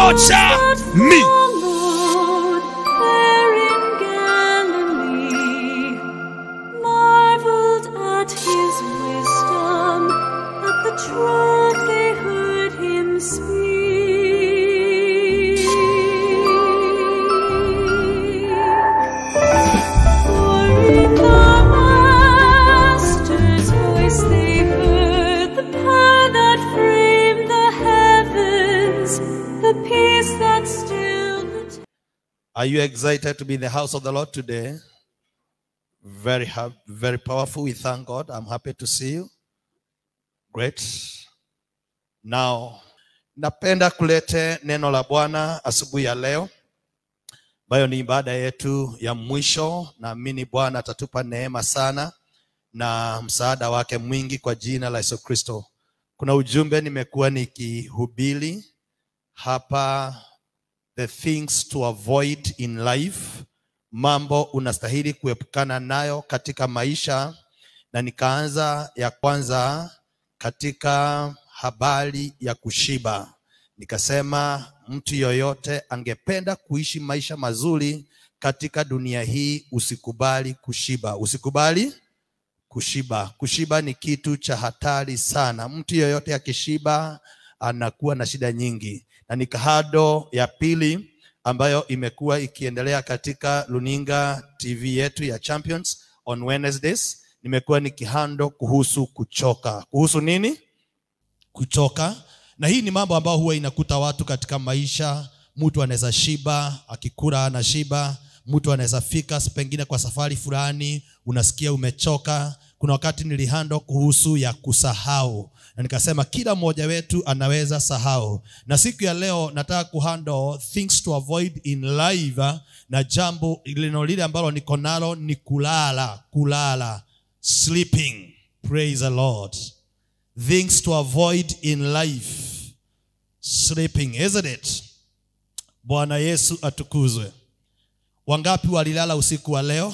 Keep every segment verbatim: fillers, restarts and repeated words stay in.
torture me. Truth they heard him speak. For in the Master's voice they heard the power that framed the heavens, the peace that stilled the. Are you excited to be in the house of the Lord today? Very happy, very powerful. We thank God. I'm happy to see you. Great. Now, napenda kulete neno la Bwana asubuhi ya leo, ambayo ni ibada yetu ya mwisho. Naamini Bwana atatupa neema sana na msaada wake mwingi kwa jina la Yesu Kristo. Kuna ujumbe nimekuwa nikihubiri hapa, the things to avoid in life, mambo unastahili kuepukana nayo katika maisha, na nikaanza ya kwanza katika habari ya kushiba. Nikasema mtu yoyote angependa kuishi maisha mazuri katika dunia hii, usikubali kushiba. Usikubali kushiba. Kushiba ni kitu cha hatari sana. Mtu yoyote akishiba anakuwa na shida nyingi. Na nikahado ya pili ambayo imekuwa ikiendelea katika Luninga T V yetu ya Champions on Wednesdays, nimekuwa nikihando kuhusu kuchoka. Kuhusu nini? Kuchoka. Na hii ni mambo ambayo huwa inakuta watu katika maisha. Mtu anaweza shiba, akikula ana shiba. Mtu anaweza fika pengine kwa safari fulani, unasikia umechoka. Kuna wakati nilihando kuhusu ya kusahau, na nikasema kila mmoja wetu anaweza sahau. Na siku ya leo nataka kuhando things to avoid in life, na jambo lile ambalo niko nalo ni kulala, kulala, sleeping. Praise the Lord. Things to avoid in life, sleeping, isn't it? Bwana Yesu atukuzwe. Wangapi walilala usiku wa leo?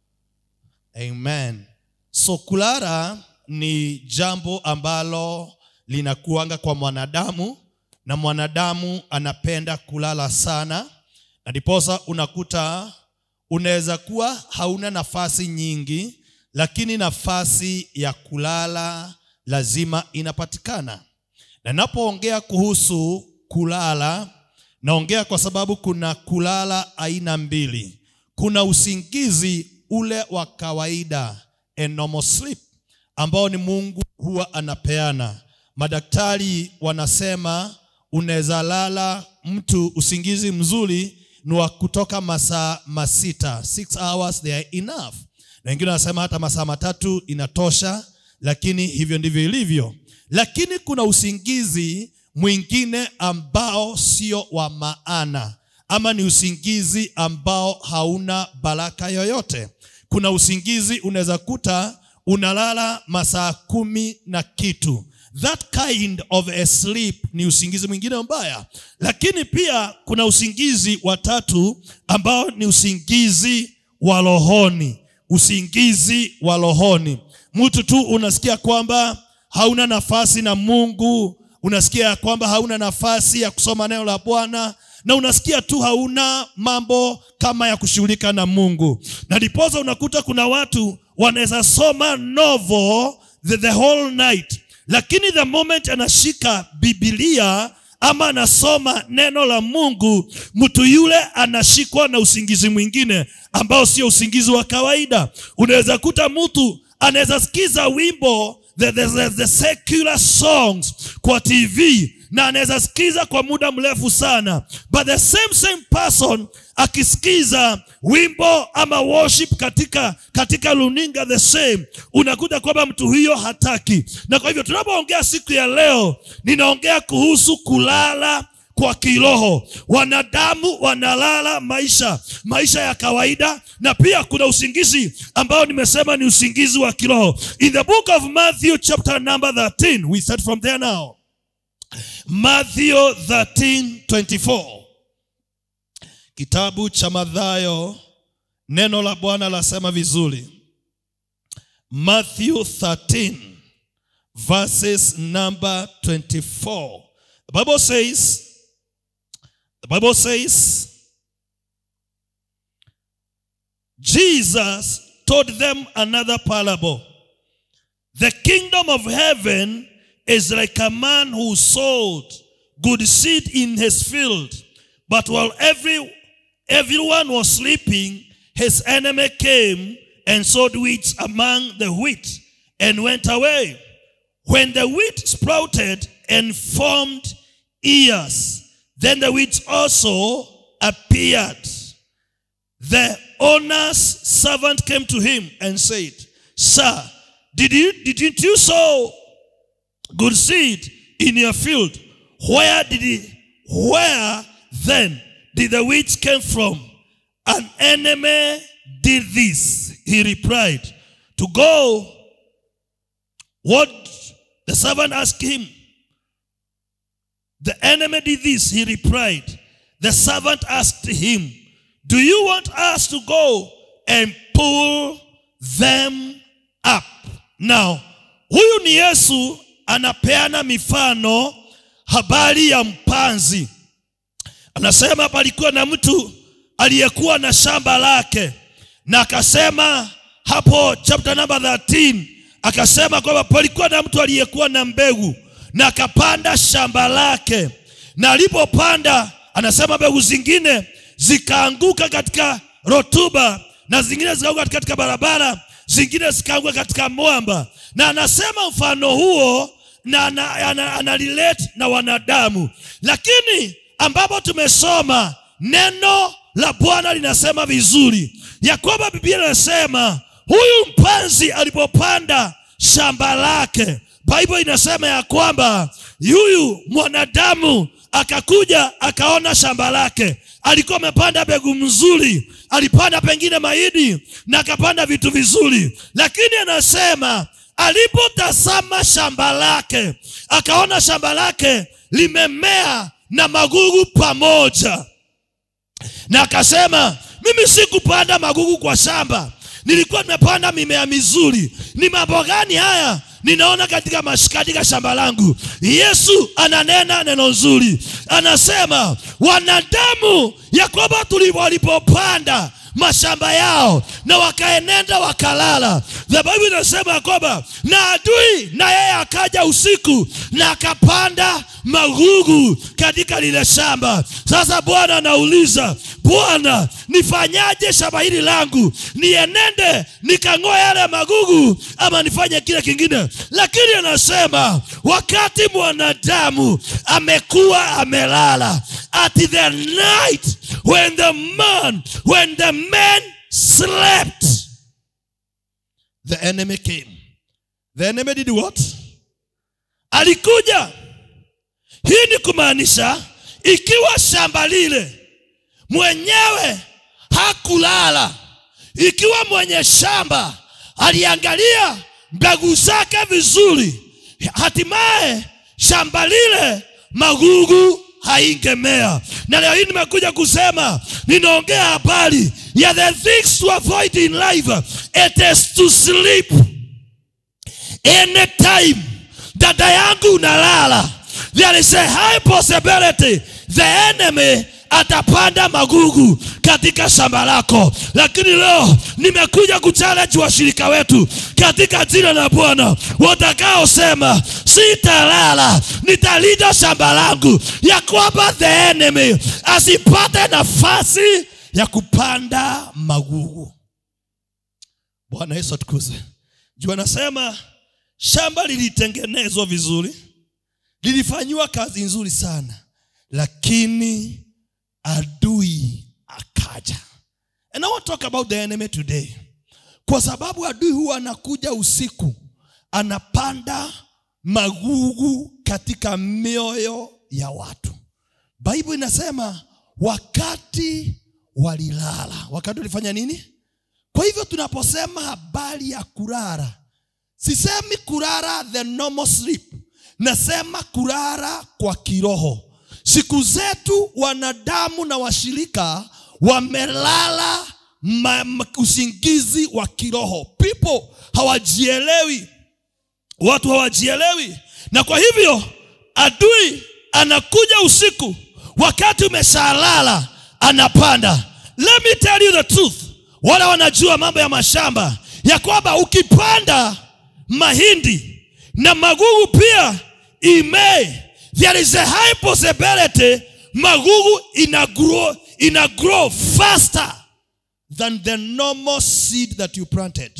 Amen. So kulala ni jambo ambalo linakuanga kwa mwanadamu, na mwanadamu anapenda kulala sana. Na ndiposa unakuta unaweza kuwa hauna nafasi nyingi, lakini nafasi ya kulala lazima inapatikana. Na napoongea kuhusu kulala, naongea kwa sababu kuna kulala aina mbili. Kuna usingizi ule wa kawaida, a normal sleep, ambao ni Mungu huwa anapeana. Madaktari wanasema unaweza lala mtu usingizi mzuri ni wa kutoka masaa masita, six hours they are enough. Na wengine wanasema hata masaa matatu inatosha, lakini hivyo ndivyo ilivyo. Lakini kuna usingizi mwingine ambao sio wa maana, ama ni usingizi ambao hauna baraka yoyote. Kuna usingizi unaweza kuta unalala masaa kumi na kitu. That kind of a sleep ni usingizi mwingine mbaya. Lakini pia kuna usingizi wa tatu ambao ni usingizi wa rohoni. Usingizi wa rohoni. Mtu tu unasikia kwamba hauna nafasi na Mungu, unasikia kwamba hauna nafasi ya kusoma neno la Bwana, na unasikia tu hauna mambo kama ya kushughulika na Mungu. Na ndiposa unakuta kuna watu wanaweza soma novel the, the whole night, lakini the moment anashika Biblia ama anasoma neno la Mungu, mtu yule anashikwa na usingizi mwingine ambao sio usingizi wa kawaida. Unaweza kuta mtu anaweza sikiza wimbo the, the, the, the secular songs kwa T V, na anaweza sikiza kwa muda mrefu sana, but the same same person akisikiza wimbo ama worship katika katika luninga the same, unakuta kwamba mtu huyo hataki. Na kwa hivyo tunapoongea siku ya leo, ninaongea kuhusu kulala kwa kiroho. Wanadamu wanalala maisha maisha ya kawaida, na pia kuna usingizi ambao nimesema ni usingizi wa kiroho. In the book of Matthew chapter number thirteen, we start from there now. Matthew thirteen twenty-four. Kitabu cha Mathayo, neno la Bwana lasema vizuri. Matthew thirteen verses number twenty-four. The Bible says, Bible says, Jesus told them another parable. The kingdom of heaven is like a man who sowed good seed in his field. But while every, everyone was sleeping, his enemy came and sowed weeds among the wheat and went away. When the wheat sprouted and formed ears, then the weeds also appeared. The owner's servant came to him and said, Sir, did you, didn't you sow good seed in your field? Where did it, where then did the weeds come from? An enemy did this, he replied. To go, what the servant asked him. The enemy did this, he replied. The servant asked him, do you want us to go and pull them up? Now, huyu ni Yesu anapeana mifano habari ya mpanzi. Anasema palikuwa na mtu aliyekuwa na shamba lake, na akasema hapo chapter number thirteen, akasema kwamba palikuwa na mtu aliyekuwa na mbegu na akapanda shamba lake, na alipopanda anasema mbegu zingine zikaanguka katika rotuba, na zingine zikaanguka katika barabara, zingine zikaanguka katika mwamba. Na anasema mfano huo na analilete na wanadamu. Lakini ambapo tumesoma neno la Bwana linasema vizuri ya kwamba Biblia inasema huyu mpanzi alipopanda shamba lake, Bible inasema ya kwamba huyu mwanadamu akakuja akaona shamba lake. Alikuwa amepanda mbegu mzuri, alipanda pengine mahindi na akapanda vitu vizuri. Lakini anasema alipotazama shamba lake, akaona shamba lake limemea na magugu pamoja. Na akasema, mimi sikupanda magugu kwa shamba, nilikuwa nimepanda mimea mizuri. Ni mambo gani haya ninaona katika mashikatika shamba langu? Yesu ananena neno nzuri. Anasema wanadamu ya kwamba walipopanda mashamba yao na wakaenenda wakalala, the Bible inasema kwamba na adui na yeye akaja usiku na akapanda magugu katika lile shamba. Sasa Bwana anauliza, Bwana, nifanyaje shamba hili langu? Nienende nikang'oe yale magugu ama nifanye kile kingine? Lakini anasema wakati mwanadamu amekuwa amelala, at the night when the man when the man slept, the enemy came. The enemy did what? Alikuja. Hii ni kumaanisha ikiwa shamba lile mwenyewe hakulala, ikiwa mwenye shamba aliangalia mbegu zake vizuri, hatimaye shamba lile magugu haingemea. Na leo hii nimekuja kusema, ninaongea habari ya the things to avoid in life. It is to sleep. Anytime dada yangu unalala, there is a high possibility the enemy atapanda magugu katika shamba lako. Lakini leo nimekuja kuchallenge washirika wetu katika jina la Bwana, watakao sema sitalala, nitalinda shamba langu, ya kwamba the enemy asipate nafasi ya kupanda magugu. Bwana Yesu atukuzwe. Jua nasema shamba lilitengenezwa vizuri, lilifanywa kazi nzuri sana, lakini adui akaja. And I want to talk about the enemy today. Kwa sababu adui huwa anakuja usiku, anapanda magugu katika mioyo ya watu. Bible inasema wakati walilala. Wakati walifanya nini? Kwa hivyo tunaposema habari ya kulala, sisemi kulala the normal sleep, nasema kulala kwa kiroho. Siku zetu wanadamu na washirika wamelala usingizi wa kiroho. People hawajielewi. Watu hawajielewi. Na kwa hivyo adui anakuja usiku wakati umeshalala anapanda. Let me tell you the truth. Wala wanajua mambo ya mashamba ya kwamba ukipanda mahindi na magugu pia ime, there is a high possibility magugu ina grow, ina grow faster than the normal seed that you planted.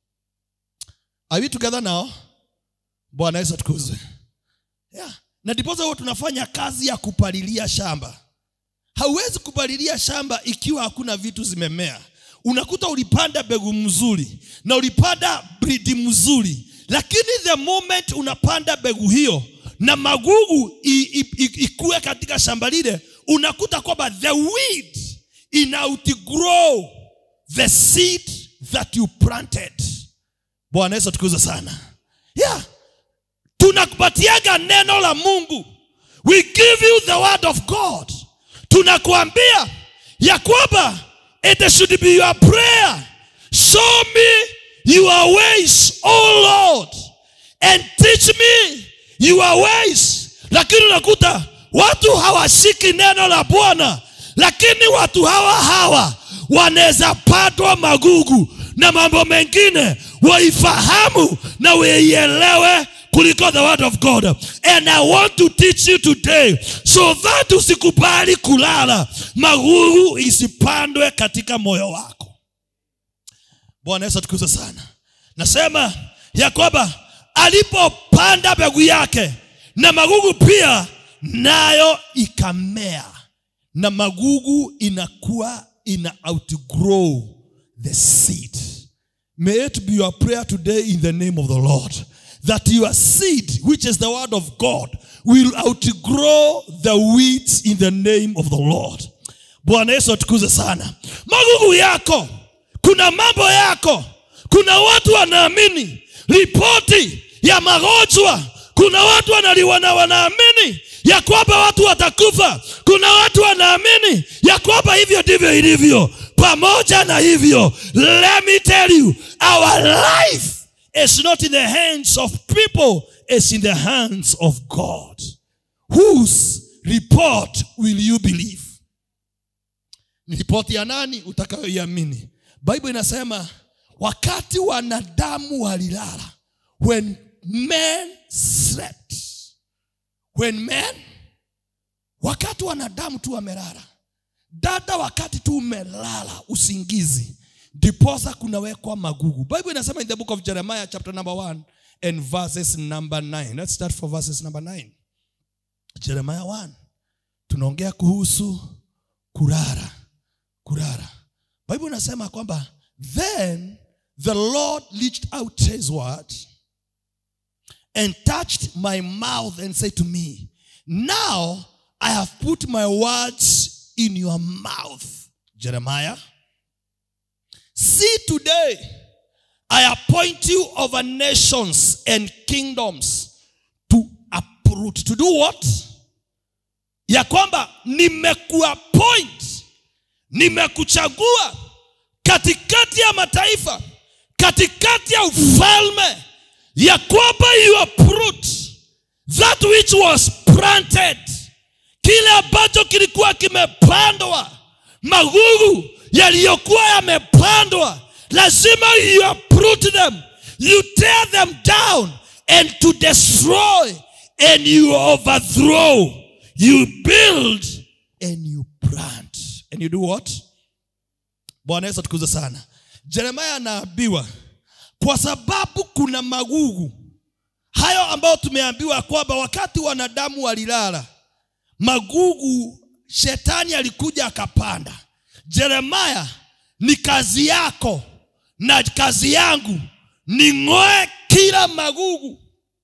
Are we together now? Bwana Yesu atukuzwe. Yeah. Na ndiposa huwa tunafanya kazi ya kupalilia shamba. Hauwezi kupalilia shamba ikiwa hakuna vitu zimemea. Unakuta ulipanda mbegu mzuri na ulipanda breed mzuri, lakini the moment unapanda mbegu hiyo na magugu ikue katika shamba lile, unakuta kwamba the weed ina outgrow the seed that you planted. Bwana Yesu atukuzwe sana. Yeah. Tunakupatiaga neno la Mungu. We give you the word of God. Tunakuambia ya kwamba it should be your prayer. Show me your ways, oh Lord, and teach me your ways. Lakini unakuta watu hawashiki neno la Bwana, lakini watu hawa hawa wanaweza patwa magugu na mambo mengine waifahamu na waielewe kuliko the word of God. And I want to teach you today so that usikubali kulala magugu isipandwe katika moyo wako. Bwana Yesu atukuzwe sana. Nasema ya kwamba alipopanda mbegu yake na magugu pia nayo ikamea, na magugu inakuwa ina outgrow the seed. May it be your prayer today in the name of the Lord, that your seed, which is the word of God, will outgrow the weeds in the name of the Lord. Bwana Yesu atukuzwe sana. Magugu yako, kuna mambo yako, kuna watu wanaamini ripoti ya magonjwa, kuna watu wanaliwana wanaamini ya kwamba watu watakufa, kuna watu wanaamini ya kwamba hivyo ndivyo ilivyo. Pamoja na hivyo, let me tell you, our life is not in the hands of people, it's in the hands of God. Whose report will you believe? Ni ripoti ya nani utakayoiamini? Bible inasema wakati wanadamu walilala, when men slept, when men, wakati wanadamu tu wamelala, dada wakati tu umelala usingizi, ndiposa kunawekwa magugu. Bible inasema in the book of Jeremiah chapter number one and verses number nine. Let's start for verses number nine. Jeremiah one. Tunaongea kuhusu kurara. Kurara. Bible inasema kwamba then the Lord reached out his word and touched my mouth and said to me, now I have put my words in your mouth. Jeremiah. See, today I appoint you over nations and kingdoms to uproot. To do what? Ya kwamba nimekuappoint, nimekuchagua katikati ya mataifa, katikati ya ufalme, ya kwamba you uproot that which was planted. Kile ambacho kilikuwa kimepandwa, magugu yaliyokuwa yamepandwa, lazima you uproot them, you tear them down, and to destroy, and you overthrow, you build, and you plant. And you do what? Bwana Yesu atukuzwe sana. Jeremiah anaambiwa kwa sababu kuna magugu hayo ambao tumeambiwa kwamba wakati wanadamu walilala, magugu shetani alikuja akapanda. Jeremiah, ni kazi yako na kazi yangu ni ngoe kila magugu,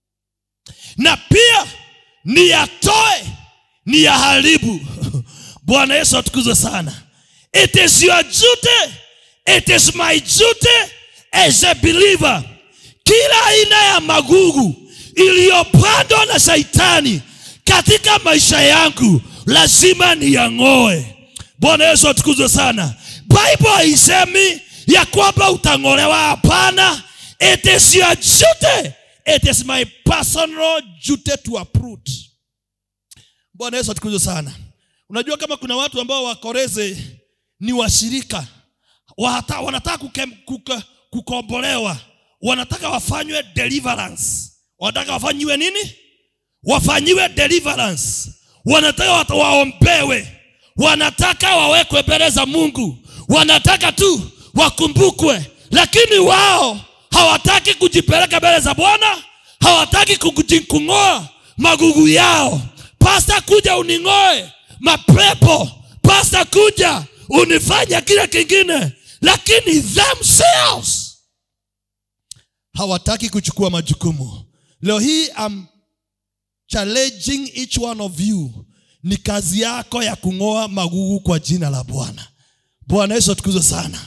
na pia ni yatoe, ni yaharibu. Bwana Yesu atukuzwe sana. It is your duty, it is my duty as a believer. Kila aina ya magugu iliyopandwa na Shetani katika maisha yangu lazima niyang'oe. Bwana Yesu atukuzwe sana. Bible haisemi ya kwamba utang'olewa, hapana. It is your duty, it is my personal duty to uproot. Bwana Yesu atukuzwe sana. Unajua kama kuna watu ambao wakoreze ni washirika, Wata, wanataka kukem, kuka, kukombolewa, wanataka wafanywe deliverance. Wanataka wafanywe nini? Wafanyiwe deliverance. Wanataka watu waombewe. Wanataka wawekwe mbele za Mungu. Wanataka tu wakumbukwe. Lakini wao hawataki kujipeleka mbele za Bwana. Hawataki kujingoa magugu yao. Pastor kuja uningoe mapepo. Pastor kuja unifanya kila kingine. Lakini themselves hawataki kuchukua majukumu. Leo hii I'm challenging each one of you. Ni kazi yako ya kungoa magugu kwa jina la Bwana. Bwana Yesu atukuzwe sana.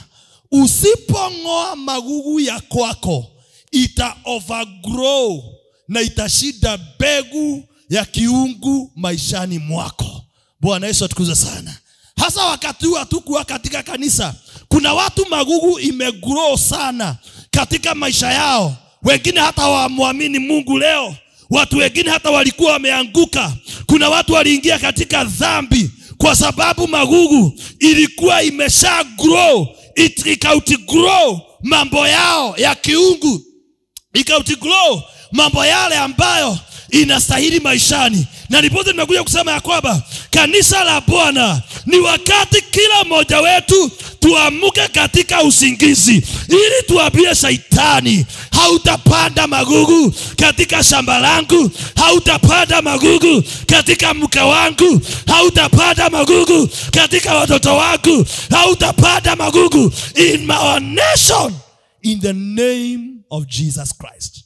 Usipongoa magugu ya kwako, ita overgrow na itashida mbegu ya kiungu maishani mwako. Bwana Yesu atukuzwe sana. Hasa wakati huu hatukuwa katika kanisa, kuna watu magugu imegrow sana katika maisha yao. Wengine hata hawamwamini Mungu leo. Watu wengine hata walikuwa wameanguka. Kuna watu waliingia katika dhambi kwa sababu magugu ilikuwa imesha grow. It ikauti grow mambo yao ya kiungu. Ikauti grow mambo yale ambayo inastahili maishani. Na nipote nimekuja kusema ya kwamba kanisa la Bwana ni wakati kila mmoja wetu tuamuke katika usingizi, ili tuambie Shetani, hautapanda magugu katika shamba langu, hautapanda magugu katika mke wangu, hautapanda magugu katika watoto wangu, hautapanda magugu in my nation, in the name of Jesus Christ.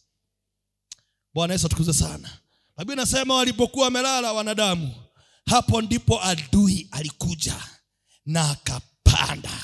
Bwana Yesu atukuzwe sana. Biblia inasema walipokuwa wamelala wanadamu, hapo ndipo adui alikuja na akapanda.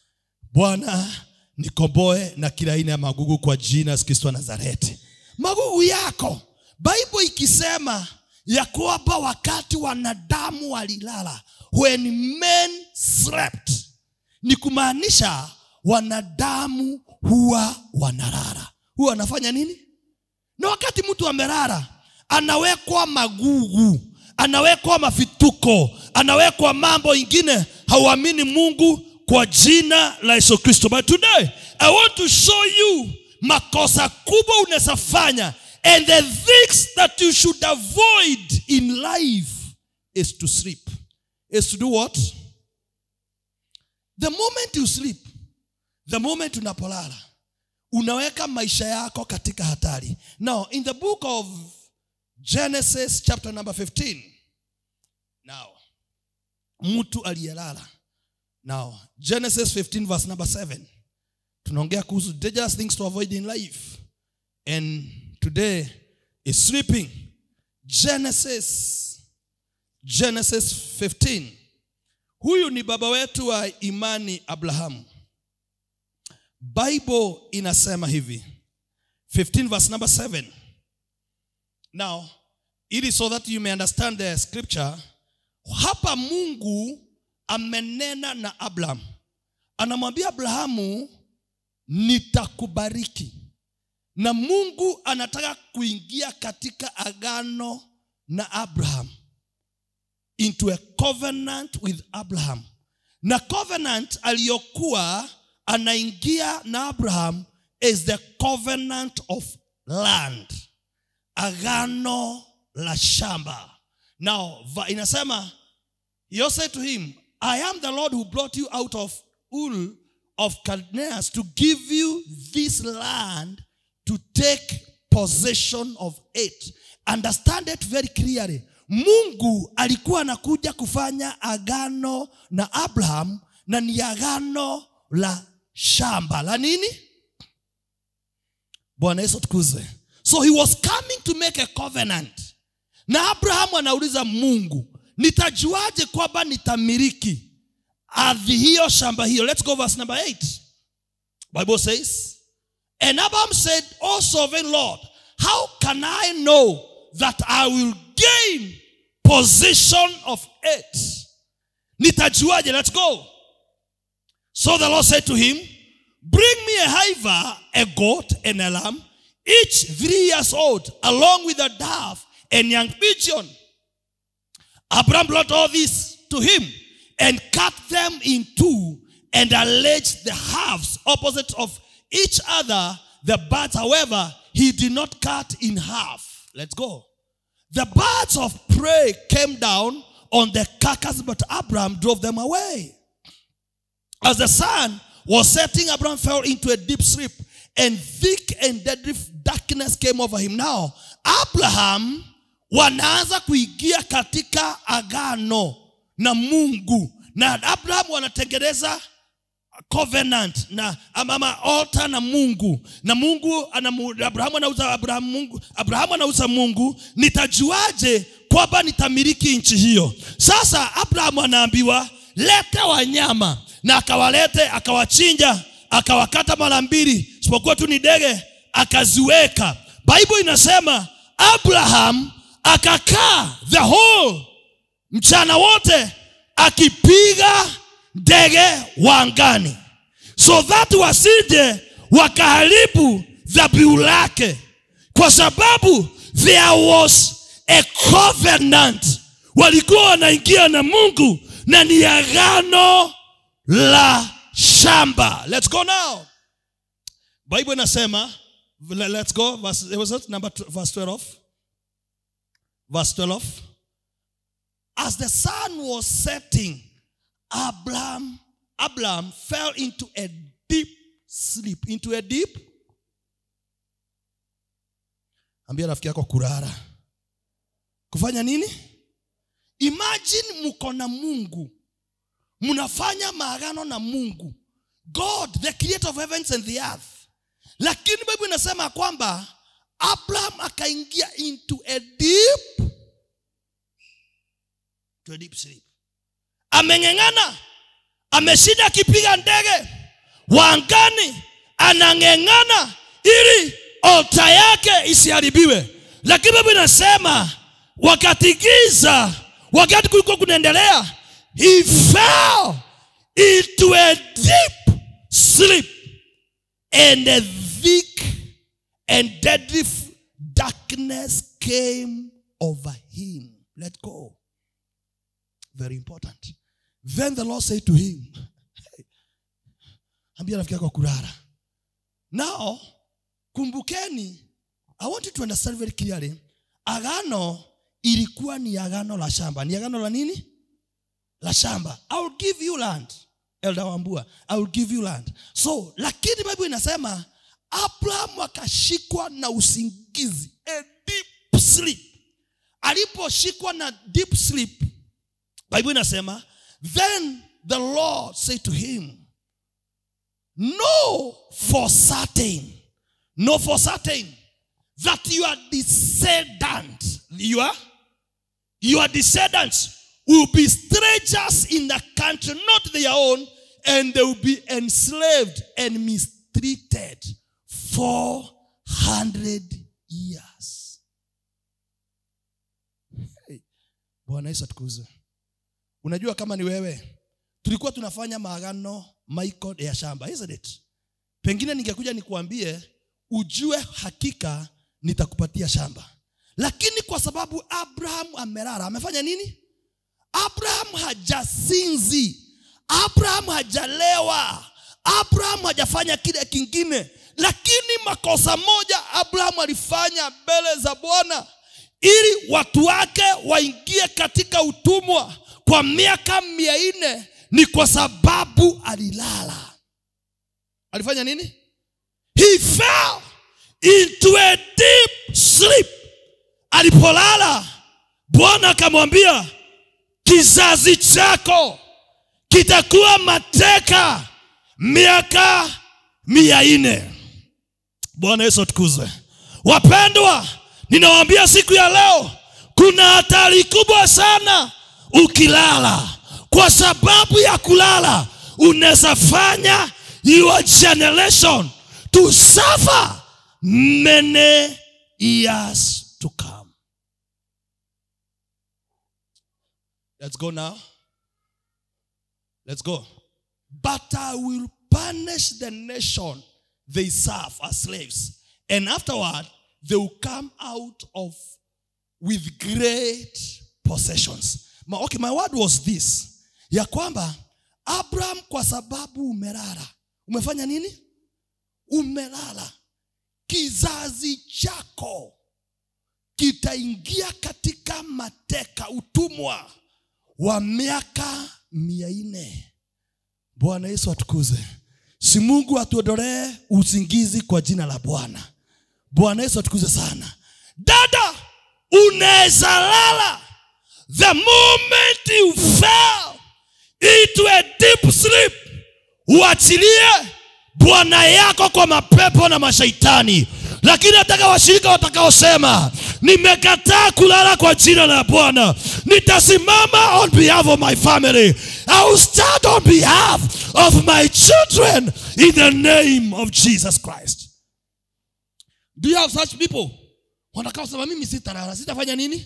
Bwana nikomboe na kila aina ya magugu kwa jina la Kristo wa Nazareti. Magugu yako, Bible ikisema ya kwamba wakati wanadamu walilala, when men slept, ni kumaanisha wanadamu huwa wanalala. Huwa wanafanya nini? Na wakati mtu amelala, anawekwa magugu, anawekwa mafituko, anawekwa mambo ingine, hauamini Mungu kwa jina la Yesu Kristo. But today I want to show you makosa kubwa unasafanya, and the things that you should avoid in life is to sleep. Is to do what? The moment you sleep, the moment unapolala, unaweka maisha yako katika hatari. Now in the book of Genesis chapter number fifteen. Now, mtu aliyelala. Now, Genesis fifteen verse number seven. Tunaongea kuhusu dangerous things to avoid in life. And today is sleeping. Genesis Genesis fifteen. Huyu ni baba wetu wa imani Abrahamu. Bible inasema hivi. fifteen verse number seven. Now, it is so that you may understand the scripture. Hapa Mungu amenena na Abraham. Anamwambia Abrahamu, nitakubariki. Na Mungu anataka kuingia katika agano na Abraham. Into a covenant with Abraham. Na covenant aliyokuwa anaingia na Abraham is the covenant of land. Agano la shamba. Now, inasema, he said to him, I am the Lord who brought you out of Ur of Chaldeans to give you this land to take possession of it. Understand it very clearly. Mungu alikuwa anakuja kufanya agano na Abraham, na ni agano la shamba. La nini? Bwana Yesu atukuzwe. So he was coming to make a covenant. Na Abraham anauliza Mungu, nitajuaje kwamba nitamiliki ardhi hiyo, shamba hiyo? Let's go verse number eight. Bible says, and Abraham said, O sovereign Lord, how can I know that I will gain possession of it? Nitajuaje? Let's go. So the Lord said to him, bring me a heifer, a goat, and a lamb, each three years old, along with a dove and young pigeon. Abraham brought all this to him and cut them in two and arranged the halves opposite of each other. The birds, however, he did not cut in half. Let's go. The birds of prey came down on the carcass, but Abraham drove them away. As the sun was setting, Abraham fell into a deep sleep, and thick and deadly darkness came over him. Now, Abraham wanaanza kuingia katika agano na Mungu. Na Abraham wanatengeneza covenant na ama altar na Mungu. Na Mungu ana Abraham anauza Abraham Mungu. Abraham anauza Mungu, nitajuaje kwamba nitamiliki nchi hiyo? Sasa Abraham anaambiwa leta wanyama, na akawalete, akawachinja, akawakata mara mbili, isipokuwa tu ni ndege, akaziweka. Bible inasema Abraham akakaa the whole mchana wote akipiga ndege wa angani, so that wasije wakaharibu dhabihu lake, kwa sababu there was a covenant. Walikuwa wanaingia na Mungu na ni agano la shamba. Let's go now. Bible inasema, let's go verse, was it number two, verse twelve. Verse twelve. As the sun was setting, Abraham, Abraham fell into a deep sleep. Into a deep. Ambia rafiki yako kulala. Kufanya nini? Imagine mko na Mungu. Munafanya maagano na Mungu. God, the creator of heavens and the earth. Lakini Bible inasema kwamba Abraham akaingia into a deep to a deep sleep. Amengengana, ameshinda akipiga ndege wa angani, anangengana ili altar yake isiharibiwe. Lakini Bible inasema wakati giza, wakati kulikuwa kunaendelea, he fell into a deep sleep, and a thick and deadly darkness came over him. Let go. Very important. Then the Lord said to him, ambia rafiki yako kulala. Now, kumbukeni, I want you to understand very clearly, agano ilikuwa ni agano la shamba. Ni agano la nini? La shamba. I will give you land. Elder Wambua, I will give you land. So, lakini Bible inasema Abraham akashikwa na usingizi, a deep sleep. Aliposhikwa na deep sleep, Bible inasema, then the Lord said to him, know for certain, know for certain that your descendants, your, your descendants will be strangers in the country, not their own, and they will be enslaved and mistreated four hundred years. Hey, Bwana Yesu atukuzwe. Unajua kama ni wewe, tulikuwa tunafanya maagano Michael ya shamba, isn't it? Pengine ningekuja nikuambie, ujue hakika nitakupatia shamba. Lakini kwa sababu Abraham amelala, amefanya nini? Abraham hajasinzi, Abraham hajalewa, Abraham hajafanya kile kingine. Lakini makosa moja Abraham alifanya mbele za Bwana, ili watu wake waingie katika utumwa kwa miaka mia nne, ni kwa sababu alilala. Alifanya nini? He fell into a deep sleep. Alipolala, Bwana akamwambia, kizazi chako kitakuwa mateka miaka mia nne. Bwana Yesu atukuzwe. Wapendwa, ninawaambia siku ya leo, kuna hatari kubwa sana ukilala. Kwa sababu ya kulala, unaweza fanya your generation to suffer many years to come. Let's go now. Let's go. But I will punish the nation they serve as slaves, and afterward they will come out of with great possessions. okay, my word was this, ya kwamba Abraham, kwa sababu umelala, umefanya nini? Umelala, kizazi chako kitaingia katika mateka, utumwa wa miaka mia nne. Bwana Yesu atukuzwe. Si Mungu atuondolee usingizi kwa jina la Bwana. Bwana Yesu atukuzwe sana. Dada, unaweza lala. The moment you fell into a deep sleep, uachilie bwana yako kwa mapepo na mashaitani. Lakini nataka washirika watakaosema, nimekataa kulala kwa jina la Bwana, nitasimama on behalf of my family. I will stand on behalf of my children in the name of Jesus Christ. Do you have such people? Wanakao sema mimi sitalala, sitafanya nini?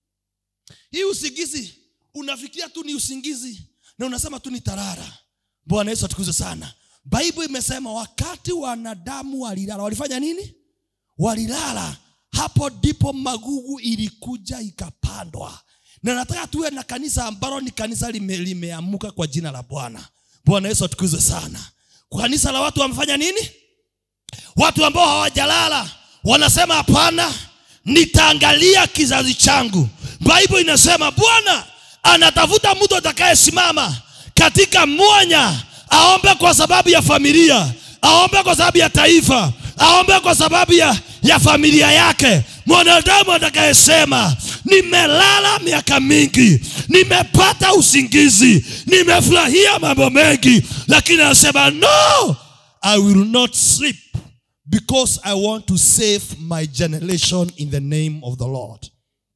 Hii usingizi, unafikiria tu ni usingizi na unasema tu nitalala. Bwana Yesu atukuzwe sana. Bible imesema wakati wanadamu walilala, walifanya nini? Walilala, hapo ndipo magugu ilikuja ikapandwa. Na nataka tuwe na kanisa ambalo ni kanisa lime, limeamuka kwa jina la Bwana. Bwana Yesu atukuzwe sana. Kanisa la watu wamefanya nini? Watu ambao hawajalala wanasema hapana, nitaangalia kizazi changu. Bible inasema Bwana anatafuta mtu atakayesimama katika mwanya, aombe kwa sababu ya familia, aombe kwa sababu ya taifa, aombe kwa sababu ya, ya familia yake. Mwanadamu atakayesema nimelala miaka mingi, nimepata usingizi, nimefurahia mambo mengi, lakini anasema no, I will not sleep because I want to save my generation in the name of the Lord.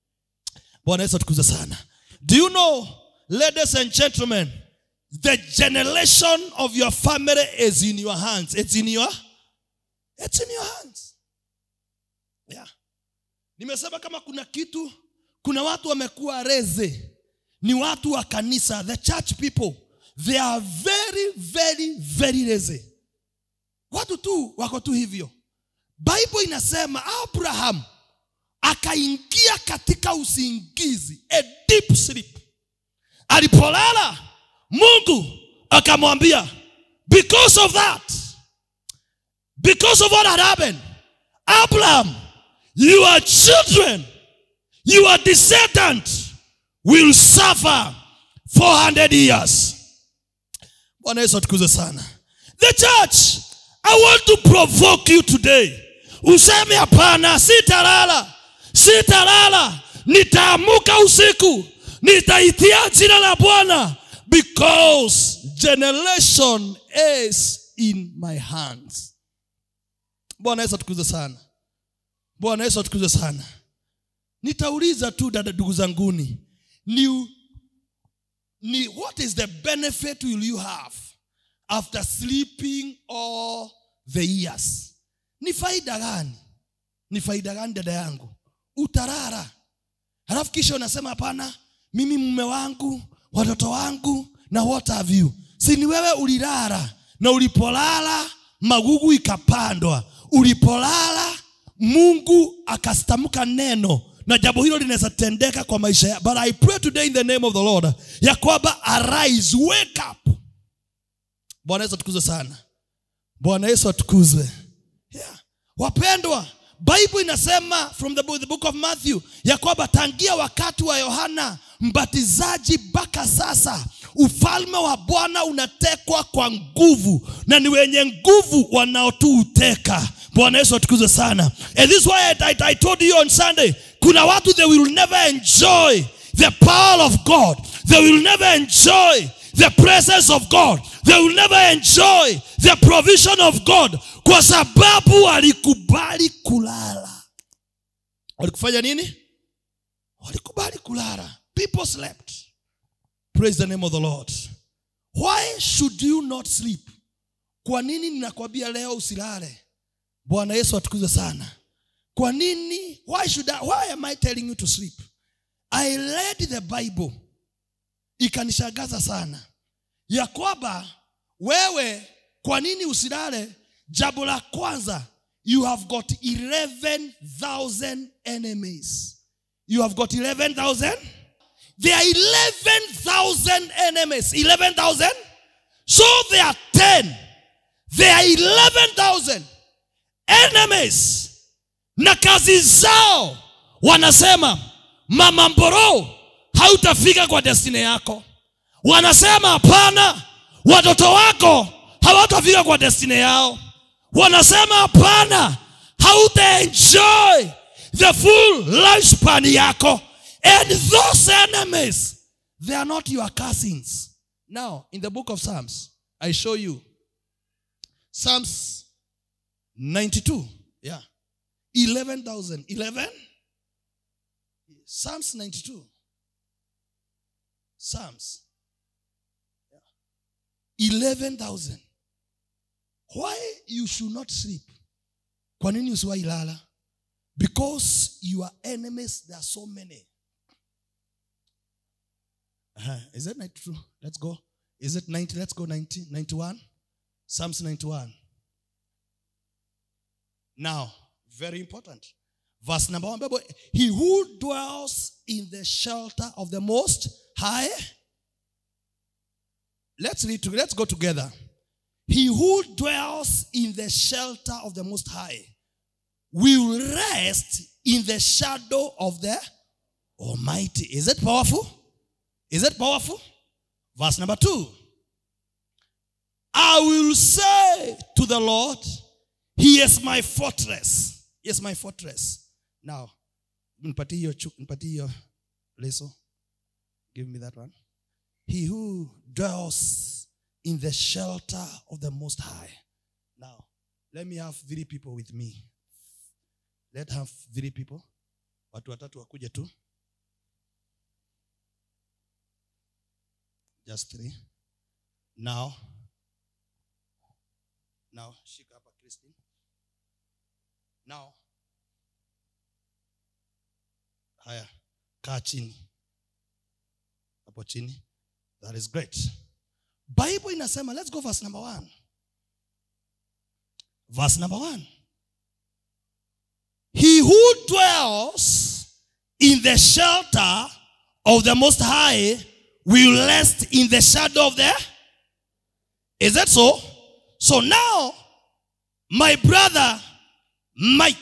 Bwana Yesu atukuzwe sana. Do you know, ladies and gentlemen, the generation of your family is in your hands. It's in your It's in your hands. Yeah. Nimesema kama kuna kitu, kuna watu wamekuwa reze, ni watu wa kanisa, the church people. They are very very very lazy. Watu tu wako tu hivyo. Bible inasema Abraham akaingia katika usingizi, a deep sleep. Alipolala, Mungu akamwambia, because of that, because of what had happened, Abraham, your children, your descendants will suffer four hundred years. Bwana Yesu atukuzwe sana. The church, I want to provoke you today. Useme hapana, sitalala, sitalala, nitaamuka usiku, nitaitia jina la Bwana, because generation is in my hands. Bwana Yesu atukuzwe sana. Bwana Yesu atukuzwe sana. Nitauliza tu dada ndugu zanguni, ni ni what is the benefit will you have after sleeping all the years? Ni faida gani? Ni faida gani dada yangu? Utarara. Halafu kisha unasema hapana, mimi mume wangu, watoto wangu na what have you. Si ni wewe ulilala, na ulipolala magugu ikapandwa. Ulipolala Mungu akastamuka neno, na jambo hilo linaweza tendeka kwa maisha ya. But I pray today in the name of the Lord, ya kwamba arise, wake up. Bwana Yesu atukuzwe sana. Bwana Yesu atukuzwe. Yeah. Wapendwa, Bible inasema from the book, the book of Matthew, ya kwamba tangia wakati wa Yohana Mbatizaji mpaka sasa ufalme wa Bwana unatekwa kwa nguvu, na ni wenye nguvu wanaotuuteka. Bwana Yesu atukuzwe sana. And this is why I, I, I told you on Sunday, kuna watu they will never enjoy the power of God. They will never enjoy the presence of God. They will never enjoy the provision of God, kwa sababu walikubali kulala. Walikufanya nini? Walikubali kulala. People slept. Praise the name of the Lord. Why should you not sleep? Kwa nini ninakwambia leo usilale? Bwana Yesu atukuzwe sana. Kwa nini? Why should I, why am I telling you to sleep? I read the Bible. Ikanishangaza sana. Ya kwamba wewe kwa nini usilale? Jambo la kwanza, you have got eleven thousand enemies. You have got eleven thousand. there are eleven thousand enemies. eleven thousand? So there are ten. There are eleven thousand enemies. Na kazi zao wanasema, mama Mboro, hautafika kwa destiny yako. Wanasema hapana, watoto wako hawatafika kwa destiny yao. Wanasema hapana, hauta enjoy the full lifespan yako. And those enemies, they are not your cousins. Now, in the book of Psalms, I show you. Psalms ninety-two. Yeah. eleven thousand. eleven? Psalms ninety-two. Psalms. Yeah. eleven thousand. Why you should not sleep? Kwa nini usiwahi lala? Because your enemies, there are so many. Uh-huh. Is that not true? Let's go. Is it ninety? Let's go ninety, ninety-one. Psalms ninety-one. Now, very important. Verse number one. He who dwells in the shelter of the Most High. Let's read together. Let's go together. He who dwells in the shelter of the Most High will rest in the shadow of the Almighty. Is it powerful? Is it powerful? Verse number two. I will say to the Lord, He is my fortress. He is my fortress. Now, leso. Give me that one. He who dwells in the shelter of the Most High. Now, let me have three people with me. Let's have three people. Watu watatu wakuja tu. Just three. Now, now, shika hapa Christine. Now, haya, kaa chini. Hapo chini. That is great. Bible inasema, let's go verse number one. Verse number one. He who dwells in the shelter of the Most High will rest in the shadow of the. Is that so? So now, my brother Mike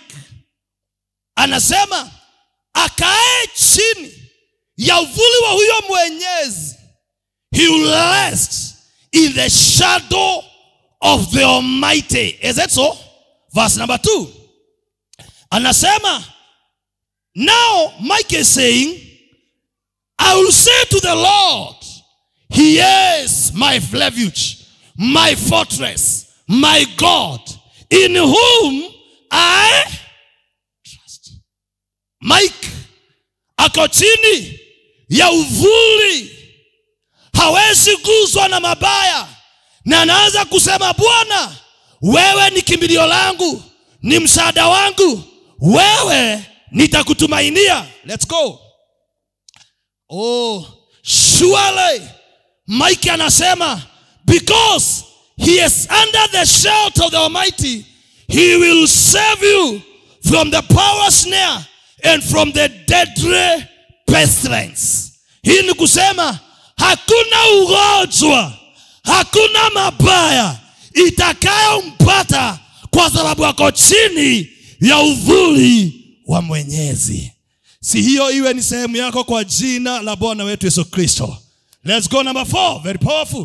anasema akae chini ya uvuli wa huyo Mwenyezi. He will rest in the shadow of the Almighty. Is that so? Verse number two. Anasema, now Mike is saying, I will say to the Lord, He is my refuge, my fortress, my God, in whom I trust. Mike ako chini ya uvuli, hawezi guzwa na mabaya, na anaanza kusema, Bwana, wewe ni kimbilio langu, ni msaada wangu, wewe nitakutumainia. Let's go. Oh, surely Mike anasema, because he is under the shelter of the Almighty, He will save you from the power snare and from the deadly pestilence. Hii ni kusema hakuna ugonjwa, hakuna mabaya itakayompata kwa sababu ako chini ya uvuli wa Mwenyezi. Si hiyo iwe ni sehemu yako kwa jina la Bwana wetu Yesu Kristo. Let's go number four. Very powerful.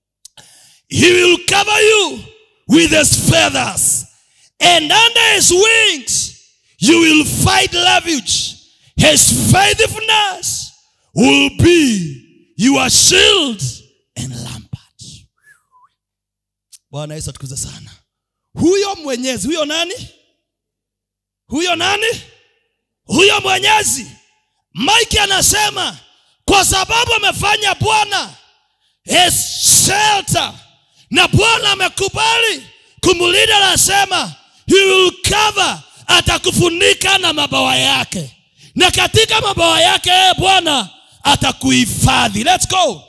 He will cover you with His feathers, and under His wings you will find refuge. His faithfulness will be your shield and rampart. Bwana Yesu atukuze sana. Huyo Mwenyezi, huyo nani? Huyo nani? Huyo Mwenyezi. Mike anasema, kwa sababu amefanya Bwana His shelter, na Bwana amekubali kumlinda, anasema He will cover, atakufunika na mabawa yake, na katika mabawa yake Bwana atakuhifadhi. Let's go.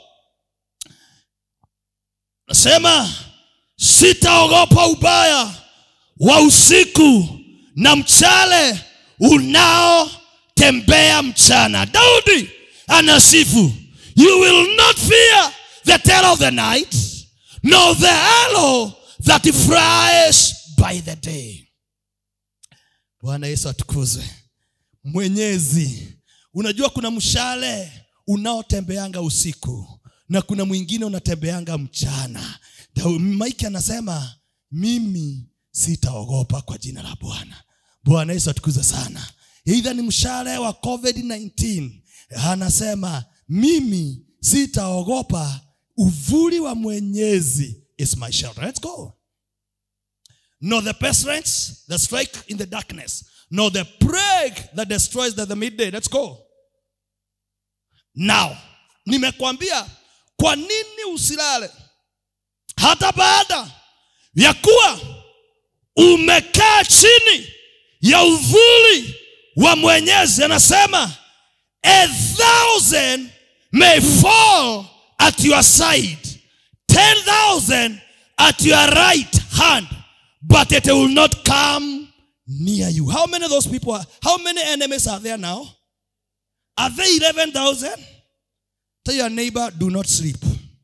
Nasema sitaogopa ubaya wa usiku, na mchale unao tembea mchana. Daudi anasifu. You will not fear the terror of the night, nor the arrow that flies by the day. Bwana Yesu atukuzwe. Mwenyezi. Unajua kuna mshale unaotembeanga usiku na kuna mwingine unatembeanga mchana. Mike anasema mimi sitaogopa kwa jina la Bwana. Bwana Yesu atukuzwe sana. Either ni mshale wa covid nineteen, anasema mimi sitaogopa, uvuli wa Mwenyezi is my shelter. Let's go. Nor the pestilence that strike in the darkness, nor the plague that destroys at the midday. Let's go. Now, nimekwambia kwa nini usilale hata baada ya kuwa umekaa chini ya uvuli wa Mwenyezi. Anasema a thousand may fall at your side, ten thousand at your right hand, but it will not come near you. How many of those people are, how many enemies are there now? Are there eleven thousand? Tell your neighbor, do not sleep.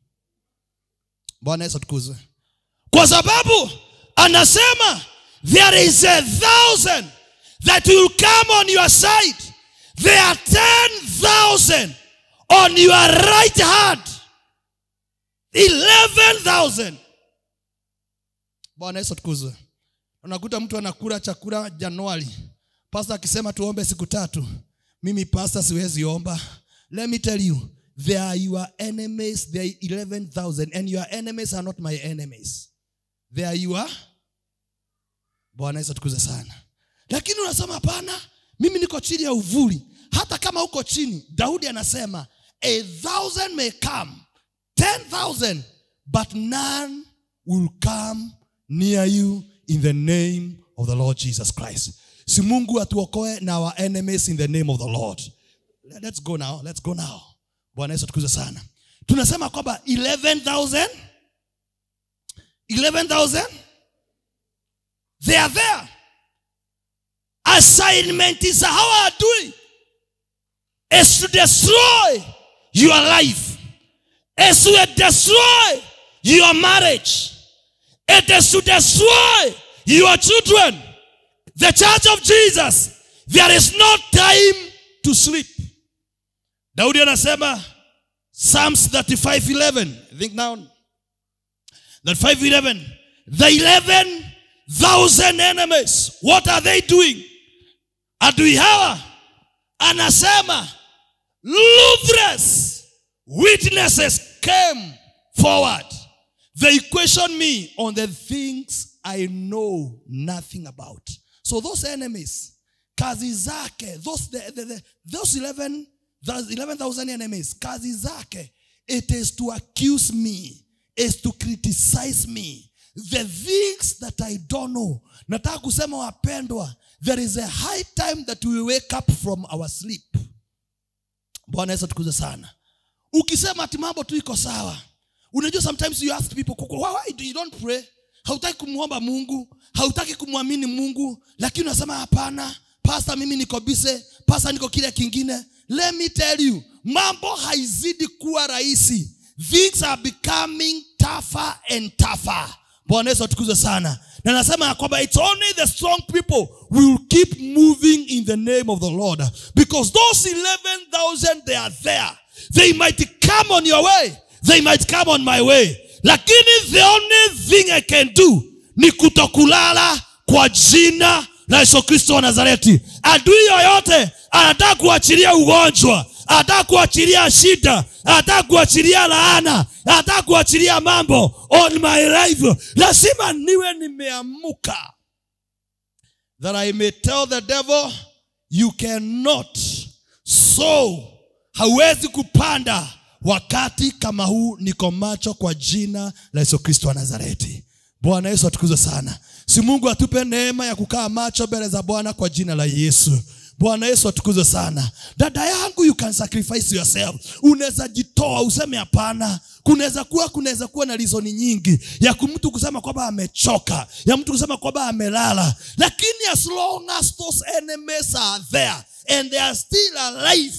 Bwana Yesu atukuzwe. Kwa sababu anasema there is a thousand that will come on your side. There are ten thousand on your right hand. Eleven thousand. Bwana Yesu atukuzwe. Unakuta mtu anakula chakula Januari. Pastor akisema tuombe siku tatu. Mimi pastor siwezi omba. Let me tell you, they are your enemies. They are eleven thousand. And your enemies are not my enemies. They are your. Bwana Yesu atukuzwe sana. Lakini unasema hapana, mimi niko chini ya uvuli. Hata kama uko chini, Daudi anasema a thousand may come, ten thousand, but none will come near you in the name of the Lord Jesus Christ. Si Mungu atuokoe na our enemies in the name of the Lord. Let's go now. Let's go now. Bwana Yesu atukuzwe sana. Tunasema kwamba eleven thousand. eleven thousand. They are there. Assignment is how are doing is to destroy your life. Is to destroy your marriage. It is to destroy your children. The church of Jesus, there is no time to sleep. Daudi anasema Psalms thirty-five eleven. I think now that five eleven. The eleven thousand enemies, what are they doing? Adui hawa anasema ruthless witnesses came forward. They question me on the things I know nothing about. So those enemies, kazi zake, those the, the, the, those eleven those eleven thousand enemies, kazi zake, it is to accuse me, is to criticize me, the things that I don't know. Nataka kusema wapendwa, there is a high time that we wake up from our sleep. Bwana Yesu atukuzwe sana. Ukisema ati mambo tu iko sawa. Unajua sometimes you ask people, why do you don't pray? Hautaki kumuomba Mungu, hautaki kumwamini Mungu, lakini unasema hapana, pastor mimi niko busy, pastor niko kile kingine. Let me tell you, mambo haizidi kuwa rahisi. Things are becoming tougher and tougher. Bwana Yesu atukuzwe sana. Na nasema kwamba it's only the strong people will keep moving in the name of the Lord. Because those eleven thousand, they are there. They might come on your way. They might come on my way. Lakini the only thing I can do ni kutokulala kwa jina la Yesu Kristo wa Nazareti. Adui yoyote anataka kuachilia ugonjwa, anataka kuachilia shida, anataka kuachilia laana, anataka kuachilia mambo on my life, lazima niwe nimeamuka, that I may tell the devil you cannot. So hawezi kupanda wakati kama huu. Niko macho kwa jina la Yesu Kristo wa Nazareti. Bwana Yesu atukuzwe sana. Si Mungu atupe neema ya kukaa macho mbele za Bwana kwa jina la Yesu. Bwana Yesu atukuzwe sana. Dada yangu, you can sacrifice yourself. Unaweza jitoa useme hapana. Kunaweza kuwa kunaweza kuwa na reason nyingi ya mtu kusema kwamba amechoka, ya mtu kusema kwamba amelala. Lakini as long as those enemies are there and they are still alive,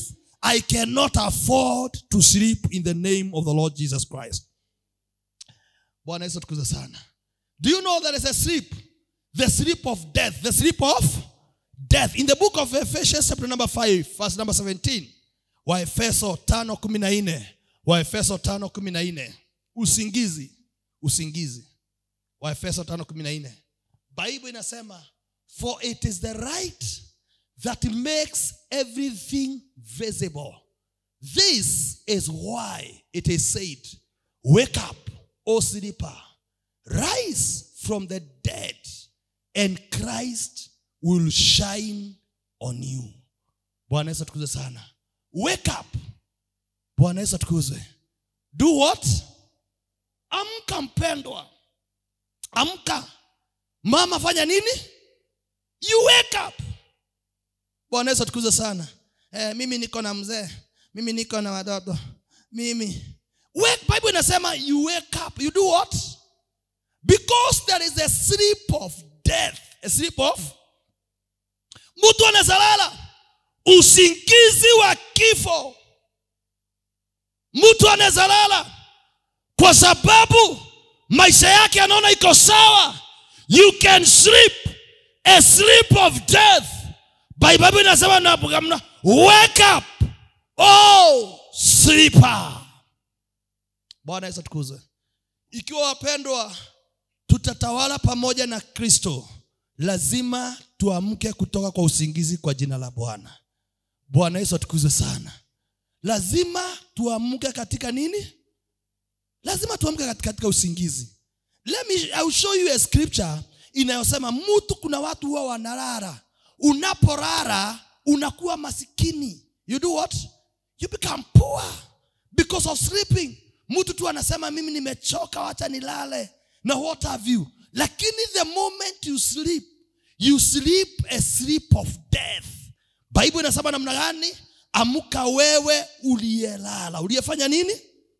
I cannot afford to sleep in the name of the Lord Jesus Christ. Bwana Yesu tukuze sana. Do you know there is a sleep? The sleep of death. The sleep of death. In the book of Ephesians chapter number five, verse number seventeen. Waefeso tano kumi na nne. Waefeso tano kumi na nne. Usingizi. Usingizi. Waefeso tano kumi na nne. Bible inasema, for it is the right that makes everything visible. This is why it is said, wake up, O sleeper, rise from the dead, and Christ will shine on you. Bwana Yesu tukuze sana. Wake up. Bwana Yesu tukuze. Do what? Amka mpendwa. Amka. Mama fanya nini? You wake up. Bwana Yesu tukuze sana. Eh, mimi niko na mzee. Mimi niko na watoto. Mimi. Wake, Bible inasema you wake up. You do what? Because there is a sleep of death. A sleep of? Mtu anazalala. Usingizi wa kifo. Mtu anazalala. Kwa sababu maisha yake anaona iko sawa. You can sleep a sleep of death. Bible inasema na wake up, oh sleeper. Bwana Yesu tukuzwe. Ikiwa wapendwa tutatawala pamoja na Kristo, lazima tuamke kutoka kwa usingizi kwa jina la Bwana. Bwana Yesu tukuzwe sana. Lazima tuamke katika nini? Lazima tuamke katika usingizi. Let me I will show you a scripture inayosema mtu, kuna watu huwa wanalala. Unaporara unakuwa masikini. You do what? You become poor because of sleeping. Mtu tu anasema mimi nimechoka, wacha nilale. Na what have you? Lakini the moment you sleep, you sleep a sleep of death. Bible inasema namna gani? Amuka wewe uliyelala. Uliyefanya nini?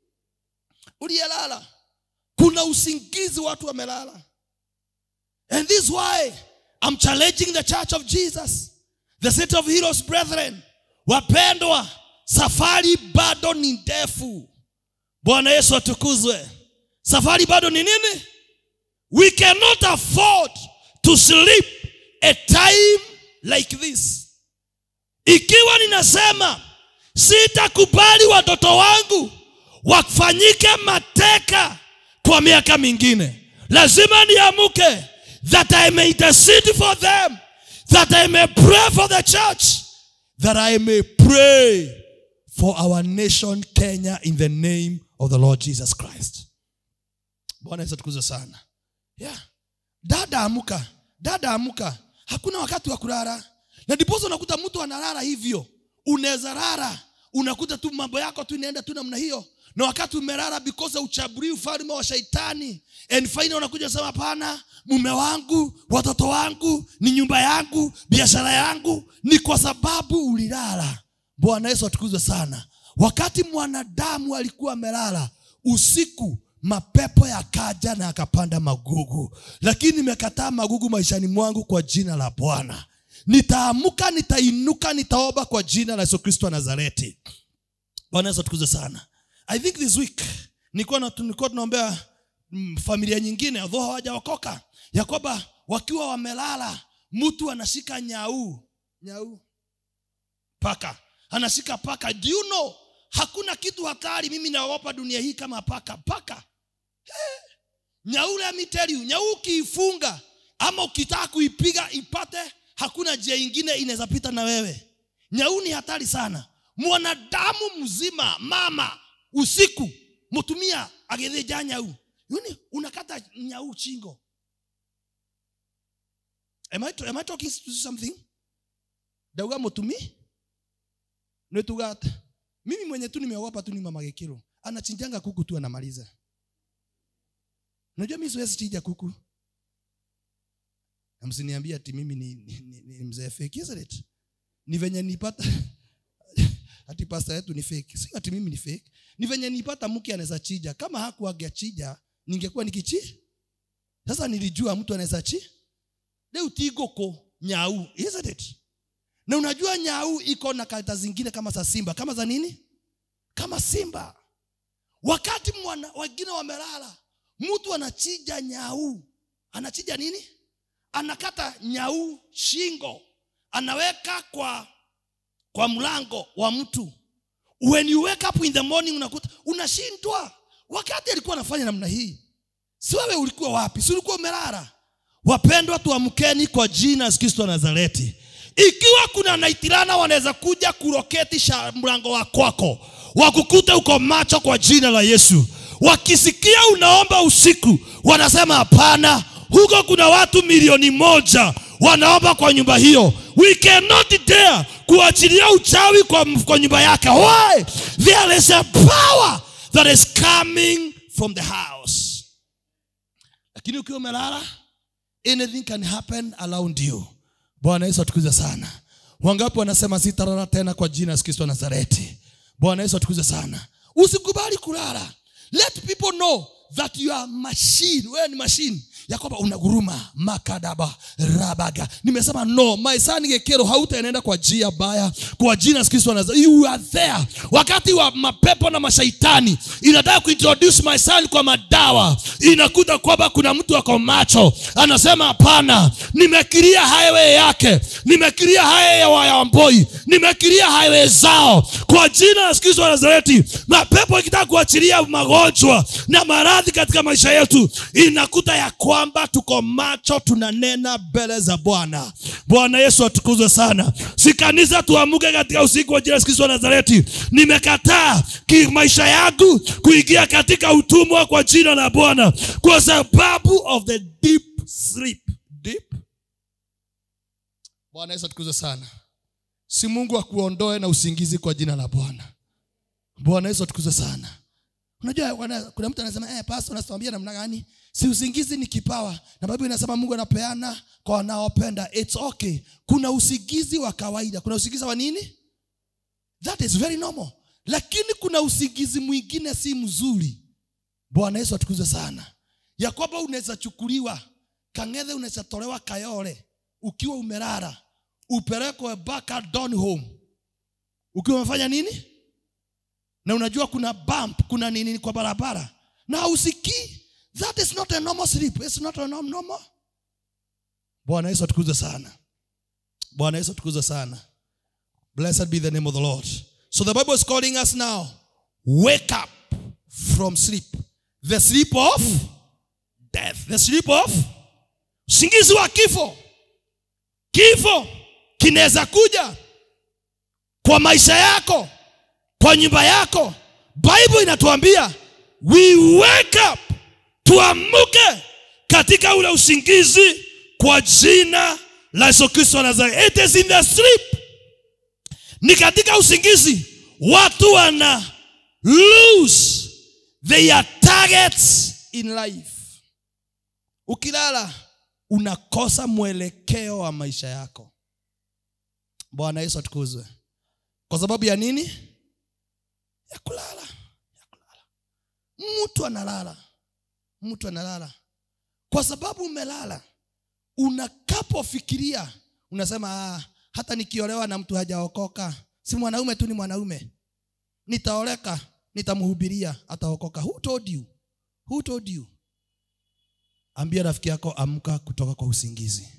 Uliyelala. Kuna usingizi watu wamelala. And this is why I'm challenging the church of Jesus, the City of Heroes brethren. Wapendwa, safari bado ni ndefu. Bwana Yesu atukuzwe. Safari bado ni nini? We cannot afford to sleep a time like this. Ikiwa ninasema sitakubali watoto wangu wafanyike mateka kwa miaka mingine, lazima niamuke, that I may intercede for them, that I may pray for the church, that I may pray for our nation Kenya in the name of the Lord Jesus Christ. Bwana Yesu tukuze sana. Yeah. Dada amuka, dada amuka. Hakuna wakati wa kulala. Na ndiposa unakuta mtu analala hivyo. Unaweza lala, unakuta tu mambo yako tu inaenda tu namna hiyo. Na wakati umelala because uchaburi ufalme wa shaitani, and finally unakuja sema hapana, mume wangu, watoto wangu, ni nyumba yangu, biashara yangu, ni kwa sababu ulilala. Bwana Yesu atukuzwe sana. Wakati mwanadamu alikuwa amelala usiku, mapepo yakaja na akapanda magugu. Lakini nimekataa magugu maishani mwangu kwa jina la Bwana. Nitaamuka, nitainuka, nitaomba kwa jina la Yesu Kristo wa Nazareti. Bwana Yesu atukuzwe sana. I think this week nilikuwa na tulikuwa tunaombea mm, familia nyingine ambao hawajaokoka, ya kwamba wakiwa wamelala mtu anashika nyau, nyau paka, anashika paka. Do you know hakuna kitu hatari mimi naogopa dunia hii kama paka. Paka. Hey. Nyau, let me tell you, nyau ukiifunga ama ukitaka kuipiga ipate, hakuna njia nyingine inaweza pita na wewe. Nyau ni hatari sana. Mwanadamu mzima mama usiku mtumia agetheja nyau, yuni unakata nyau chingo. Am I, am I talking to something? Dauga mutumi netugata. Mimi mwenye tu nimeogopa tu ni mama Gekiro. Anachinjanga kuku tu anamaliza. Unajua mimi siwezi chinja kuku. Amsiniambia ati mimi ni, ni, ni, ni mzee fake, isn't it? Ni venye nipata ati pastor yetu ni fake. Si ati mimi ni fake. Ni venye nipata mke anaweza chija. Kama hakuaga chija, ningekuwa nikichi. Sasa nilijua mtu anaweza chi. Leo tigoko nyau, isn't it? Na unajua nyau iko na karata zingine kama za simba. Kama za nini? Kama simba. Wakati mwana, wengine wamelala, mtu anachija nyau. Anachija nini? Anakata nyau shingo. Anaweka kwa kwa mlango wa mtu. When you wake up in the morning unakuta unashindwa. Wakati alikuwa anafanya namna hii, si wewe ulikuwa wapi? Si ulikuwa umelala? Wapendwa, tuamkeni kwa jina la Kristo wa Nazareti. Ikiwa kuna naitirana wanaweza kuja kuroketi mlango wa kwako, wakukute uko macho kwa jina la Yesu. Wakisikia unaomba usiku, wanasema hapana, huko kuna watu milioni moja wanaomba kwa nyumba hiyo. We cannot dare kuachilia uchawi kwa, kwa nyumba yake. Why? There is a power that is coming from the house. Lakini ukiwa umelala, anything can happen around you. Bwana Yesu atukuze sana. Wangapi wanasema sitalala tena kwa jina la Kristo wa Nazareti? Bwana Yesu atukuze sana. Usikubali kulala. Let people know that you are machine. Wewe ni machine. Ya kwamba unaguruma makadaba rabaga. Nimesema no, maisani gekero hautaenenda kwa jia baya, kwa jina la Kristo wa Nazareti. You are there. Wakati wa mapepo na mashaitani inataka kuintroduce maisani kwa madawa, inakuta kwamba kuna mtu wako macho anasema hapana, nimekiria highway yake, nimekiria highway ya Wamboi, nimekiria highway zao. Kwa jina la Kristo wa Nazareti, mapepo ikitaka kuachilia magonjwa na maradhi katika maisha yetu, inakuta ya kwa kwamba tuko macho, tunanena mbele za Bwana. Bwana Yesu atukuzwe sana. Si kanisa tuamuke katika usiku wa jina la Kristo wa Nazareti, nimekataa maisha yangu kuingia katika utumwa kwa jina la Bwana, kwa sababu of the deep sleep. Deep. Bwana Yesu atukuzwe sana. Si Mungu akuondoe na usingizi kwa jina la Bwana. Bwana Yesu atukuzwe sana. Unajua kuna mtu anasema eh pastor unatuambia namna gani? Si usingizi ni kipawa. Na Biblia inasema Mungu anapeana kwa wanaopenda. It's okay. Kuna usingizi wa kawaida. Kuna usingizi wa nini? That is very normal. Lakini kuna usingizi mwingine si mzuri. Bwana Yesu atukuzwe sana. Ya kwamba unaweza chukuliwa, kang'ethe unaweza tolewa Kayole ukiwa umelala, upelekwe back down home. Ukiwa umefanya nini? Na unajua kuna bump, kuna nini kwa barabara, na usikii. That is not a normal sleep. It's not a normal. Bwana Yesu atukuzwe sana. Bwana Yesu atukuzwe sana. Blessed be the name of the Lord. So the Bible is calling us now, wake up from sleep. The sleep of death. The sleep of usingizi wa kifo. Kifo kinaweza kuja kwa maisha yako, kwa nyumba yako. Bible inatuambia we wake up, tuamuke katika ule usingizi kwa jina la Yesu Kristo wa Nazareti. It is in the sleep. Ni katika usingizi watu wana lose their targets in life. Ukilala unakosa mwelekeo wa maisha yako. Bwana Yesu atukuzwe. Kwa sababu ya nini? Ya kulala. Ya kulala. Mtu analala. Mtu analala. Kwa sababu umelala, unakapofikiria unasema ah, hata nikiolewa na mtu hajaokoka, si mwanaume tu ni mwanaume, nitaoleka, nitamhubiria, ataokoka. Who told you? Who told you? Ambia rafiki yako amka kutoka kwa usingizi.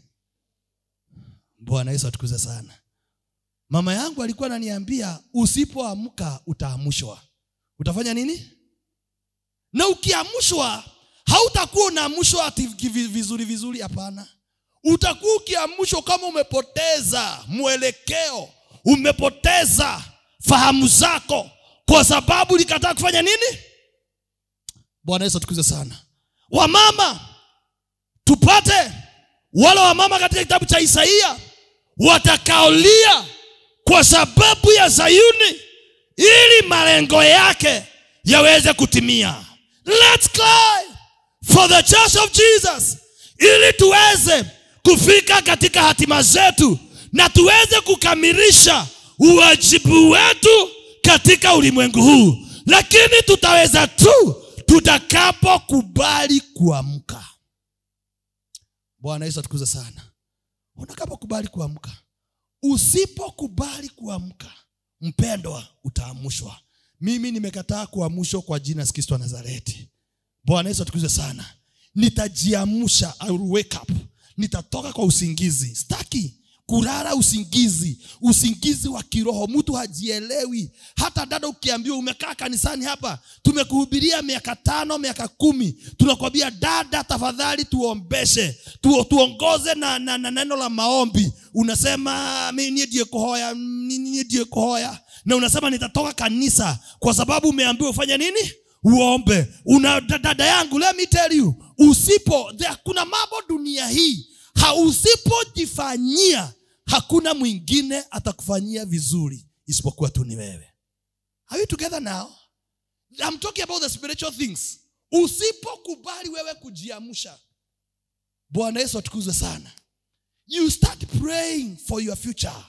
Bwana Yesu atukuzwe sana. Mama yangu alikuwa ananiambia usipoamka utaamushwa. Utafanya nini? Na ukiamushwa hautakuwa unaamushwa ati vizuri vizuri, hapana. Utakuwa ukiamushwa kama umepoteza mwelekeo, umepoteza fahamu zako, kwa sababu ulikataa kufanya nini? Bwana Yesu atukuzwe sana. Wamama, tupate wale wamama katika kitabu cha Isaia watakaolia kwa sababu ya Sayuni, ili malengo yake yaweze kutimia. Let's cry for the church of Jesus, ili tuweze kufika katika hatima zetu na tuweze kukamilisha uwajibu wetu katika ulimwengu huu. Lakini tutaweza tu tutakapokubali kuamka. Bwana Yesu atukuzwe sana. Unakapokubali kuamka, Usipokubali kuamka, mpendwa, utaamushwa. Mimi nimekataa kuamshwa kwa jina la Kristo wa Nazareti. Bwana Yesu atukuzwe sana. Nitajiamsha, I will wake up. Nitatoka kwa usingizi. Sitaki kulala usingizi, usingizi wa kiroho. Mtu hajielewi. Hata dada ukiambiwa umekaa kanisani hapa, tumekuhubiria miaka tano, miaka kumi, tunakwambia dada tafadhali tuombeshe, tu, tuongoze na, na, na neno la maombi. Unasema mimi ndiye kuhoya, mimi ndiye kuhoya. Na unasema nitatoka kanisa kwa sababu umeambiwa ufanye nini? Uombe. Una dada yangu, let me tell you, usipo there kuna mambo dunia hii, hausipojifanyia hakuna mwingine atakufanyia vizuri isipokuwa tu ni wewe. Are you together now? I'm talking about the spiritual things. Usipokubali wewe kujiamsha, Bwana Yesu atukuzwe sana, you start praying for your future.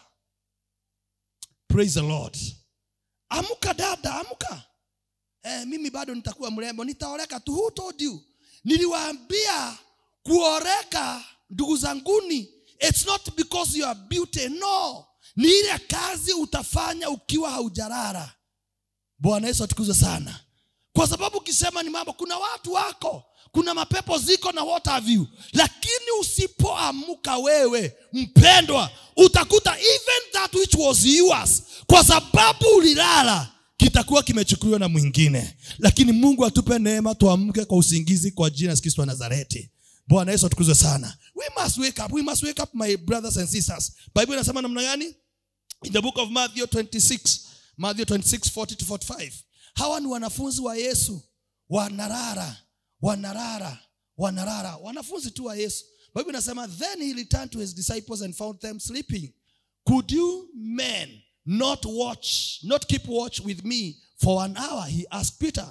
Praise the Lord. Amuka dada, amuka. Eh, mimi bado nitakuwa mrembo, nitaoleka tu. Who told you? Niliwaambia kuoreka ndugu zanguni, it's not because you are beauty, no. Ni ile kazi utafanya ukiwa haujarara. Bwana Yesu atukuzwe sana. Kwa sababu ukisema ni mambo, kuna watu wako, kuna mapepo ziko na what have you, lakini usipoamuka wewe, mpendwa, utakuta even that which was yours, kwa sababu ulilala, kitakuwa kimechukuliwa na mwingine. Lakini Mungu atupe neema tuamke kwa usingizi kwa jina la Kristo wa Nazareti. Bwana Yesu atukuzwe sana. We must wake up. We must wake up, my brothers and sisters. Bible inasema namna gani? In the book of Matthew twenty-six, Matthew twenty-six, forty to forty-five. Hawa ni wanafunzi wa Yesu, wanarara, wanarara, wanarara, wanafunzi tu wa Yesu. Bible inasema then he returned to his disciples and found them sleeping. Could you men not watch, not keep watch with me for an hour? He asked Peter.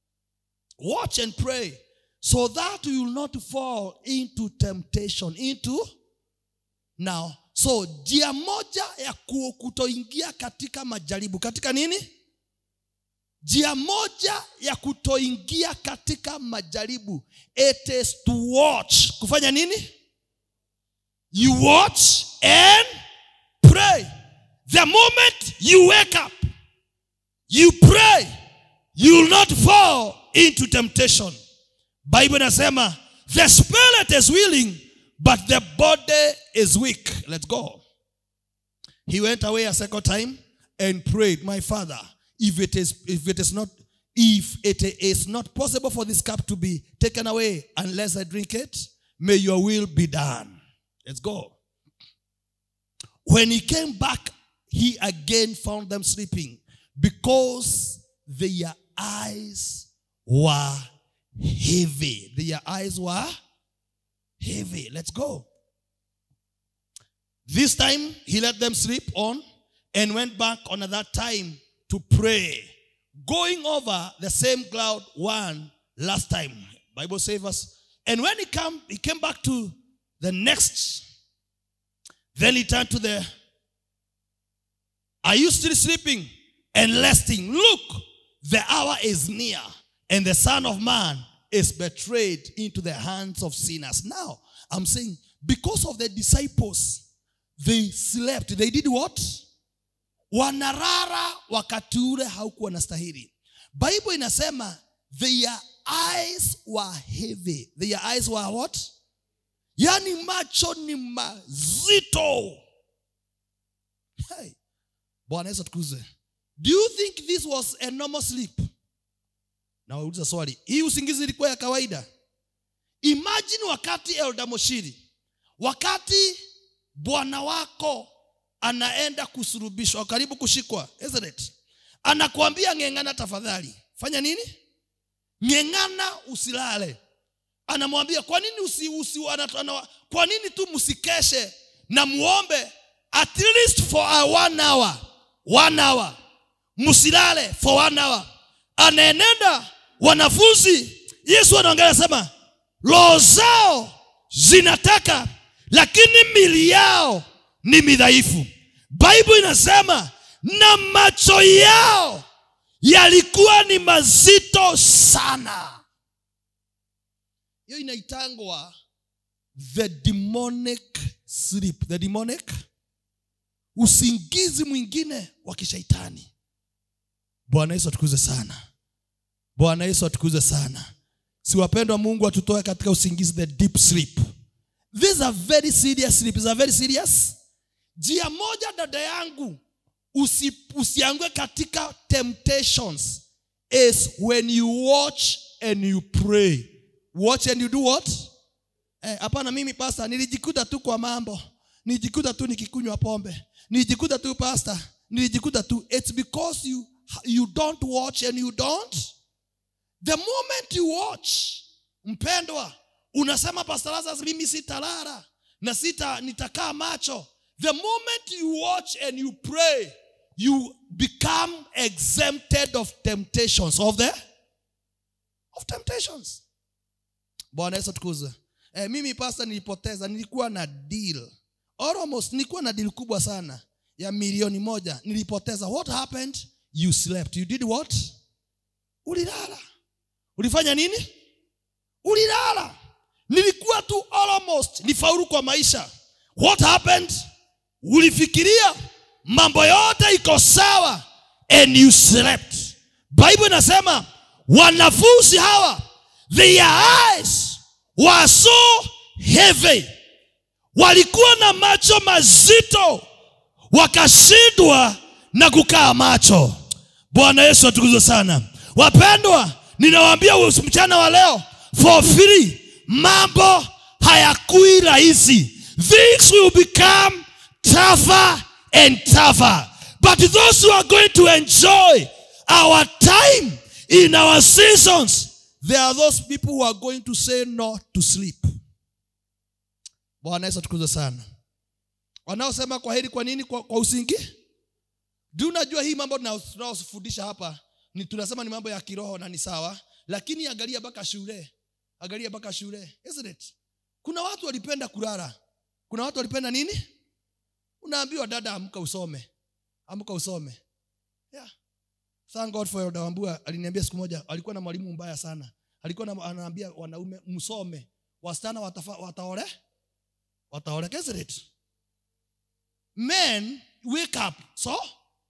Watch and pray, so that you will not fall into temptation. Into now, so njia moja ya kutoingia katika majaribu, katika nini? Njia moja ya kutoingia katika majaribu, it is to watch. Kufanya nini? You watch and pray. The moment you wake up, you pray, you will not fall into temptation. Bible inasema the spirit is willing but the body is weak. Let's go. He went away a second time and prayed, my Father, if it is if it is not if it is not possible for this cup to be taken away unless I drink it, may your will be done. Let's go. When he came back, he again found them sleeping because their eyes were heavy. Their eyes were heavy. Let's go. This time he let them sleep on and went back on at that time to pray, going over the same cloud one last time. Bible saves us. And when he came, he came back to the next. Then he turned to the, are you still sleeping and resting? Look, the hour is near, and the Son of Man is betrayed into the hands of sinners. Now, I'm saying, because of the disciples, they slept. They did what? Wanarara wakati ule haukuwa nastahili. Bible inasema, their eyes were heavy. Their eyes were what? Yani macho ni mazito. Hey. Bwana Yesu atukuzwe. Do you think this was a normal sleep? Na wauliza swali, hii usingizi ilikuwa ya kawaida? Imagine wakati Elda Moshiri, wakati bwana wako anaenda kusurubishwa, karibu kushikwa, isn't it? Anakuambia ngengana tafadhali. Fanya nini? Ngengana usilale. Anamwambia kwa nini usi, usi anatana, kwa nini tu msikeshe na muombe at least for a one hour. One hour. Musilale for one hour. Anaenenda wanafunzi, Yesu anaongea sema, roho zao zinataka lakini mili yao ni midhaifu. Bible inasema na macho yao yalikuwa ni mazito sana. Hiyo inaitangwa the demonic sleep. The demonic, usingizi mwingine wa kishaitani. Bwana Yesu atukuze sana. Bwana Yesu atukuze sana. Si wapendwa, Mungu atutoe katika usingizi, the deep sleep. This is a very serious sleep. Is a very serious. Jia moja dada yangu usi, usiangwe katika temptations is when you watch and you pray. Watch and you do what? Eh, hapana mimi pastor nilijikuta tu kwa mambo. Nilijikuta tu nikikunywa pombe. Nilijikuta tu pastor. Nilijikuta tu. It's because you you don't watch and you don't. The moment you watch, mpendwa, unasema Pastor Lazarus mimi sitalala na sita nitakaa macho. The moment you watch and you pray, you become exempted of temptations of the of temptations. Bwana Yesu tukuze. Eh, mimi pastor nilipoteza, nilikuwa na deal. Almost nilikuwa na deal kubwa sana ya milioni moja, nilipoteza. What happened? You slept. You did what? Ulilala. Ulifanya nini? Ulilala. Nilikuwa tu almost nifaulu kwa maisha. What happened? Ulifikiria mambo yote iko sawa and you slept. Bible inasema wanafunzi hawa, their eyes were so heavy. Walikuwa na macho mazito, wakashindwa na kukaa macho. Bwana Yesu atukuzwe sana. Wapendwa, ninawaambia mchana wa leo, for free, mambo hayakui rahisi. Things will become tougher and tougher. But those who are going to enjoy our time in our seasons, there are those people who are going to say no to sleep. Bwana Yesu atukuzwe sana. Wanaosema kwa heri kwa nini kwa, kwa usingizi? Ndio unajua hii mambo tunayofundisha hapa ni tunasema ni mambo ya kiroho na ni sawa, lakini angalia baka shule. Angalia baka shule. Isn't it? Kuna watu walipenda kulala. Kuna watu walipenda nini? Unaambiwa dada amka usome. Amka usome. Yeah. Thank God for Elder Wambua. Aliniambia siku moja alikuwa na mwalimu mbaya sana. Alikuwa anaambia wanaume msome. Wasichana wataole. Wataole. Isn't it? Men wake up. So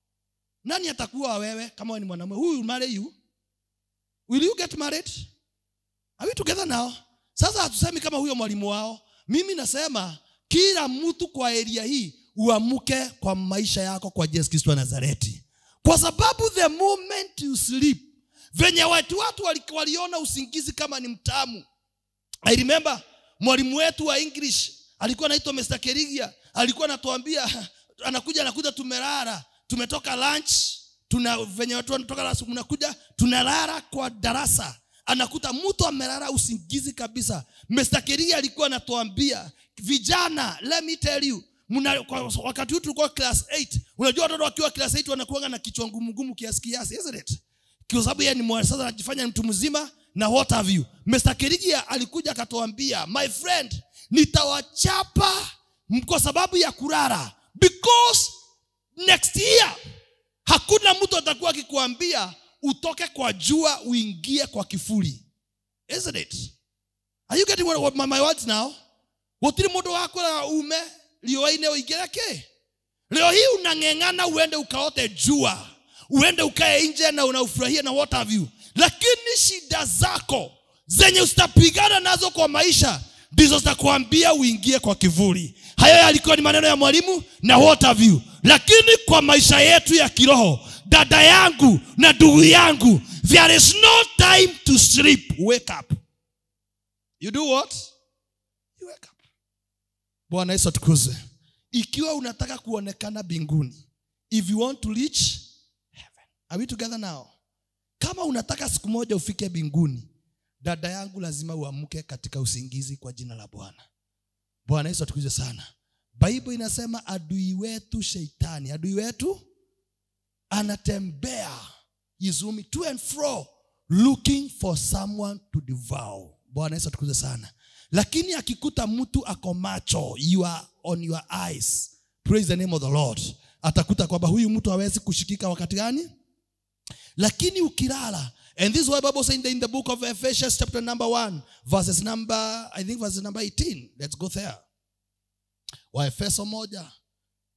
nani atakuwa wewe kama wewe ni mwanamume? Who will marry you? Will you get married? Are we together now? Sasa hatusemi kama huyo mwalimu wao. Mimi nasema kila mtu kwa area hii uamuke kwa maisha yako kwa Yesu Kristo wa Nazareti. Kwa sababu the moment you sleep, venye watu watu waliona usingizi kama ni mtamu. I remember mwalimu wetu wa English alikuwa anaitwa Mister Kerigia, alikuwa anatuambia anakuja anakuja tumelala, tumetoka lunch, tuna venye watu wanatoka darasa mnakuja tunalala kwa darasa. Anakuta mtu amelala usingizi kabisa. Mister Kerigia alikuwa anatuambia, vijana, let me tell you, muna, wakati huu tulikuwa class eight, unajua watoto wakiwa class eight wanakuanga na kichwa ngumu ngumu kiasi kiasi, isn't it? Kwa sababu yeye ni mwana sasa anajifanya mtu mzima na what have you. Mister Kerigia alikuja akatuambia, my friend, nitawachapa kwa sababu ya kulala, because next year hakuna mtu atakuwa akikuambia utoke kwa jua uingie kwa kifuli. Isn't it? Are you getting what my, my words now? Wotiri modo wako na ume lio ine uigereke. Leo hii unangengana uende ukaote jua, uende ukae nje na unaufurahia na what have you. Lakini shida zako zenye usitapigana nazo kwa maisha ndizo zitakwambia uingie kwa kivuli. Hayo yalikuwa ni maneno ya mwalimu na what have you. Lakini kwa maisha yetu ya kiroho, dada yangu na ndugu yangu, there is no time to sleep. Wake up. You do what? You wake up. Bwana Yesu atukuzwe. Ikiwa unataka kuonekana mbinguni, if you want to reach heaven. Are we together now? Kama unataka siku moja ufike mbinguni, dada yangu lazima uamke katika usingizi kwa jina la Bwana. Bwana Yesu atukuzwe sana. Bible inasema adui wetu Shetani, adui wetu anatembea izumi to and fro looking for someone to devour. Bwana Yesu atukuzwe sana. Lakini akikuta mtu ako macho, you are on your eyes, praise the name of the Lord, atakuta kwamba huyu mtu hawezi kushikika wakati gani. Lakini ukilala, and this is what the Bible says in the book of Ephesians chapter number one, verses number, I think verses number eighteen. Let's go there. Wa Efeso moja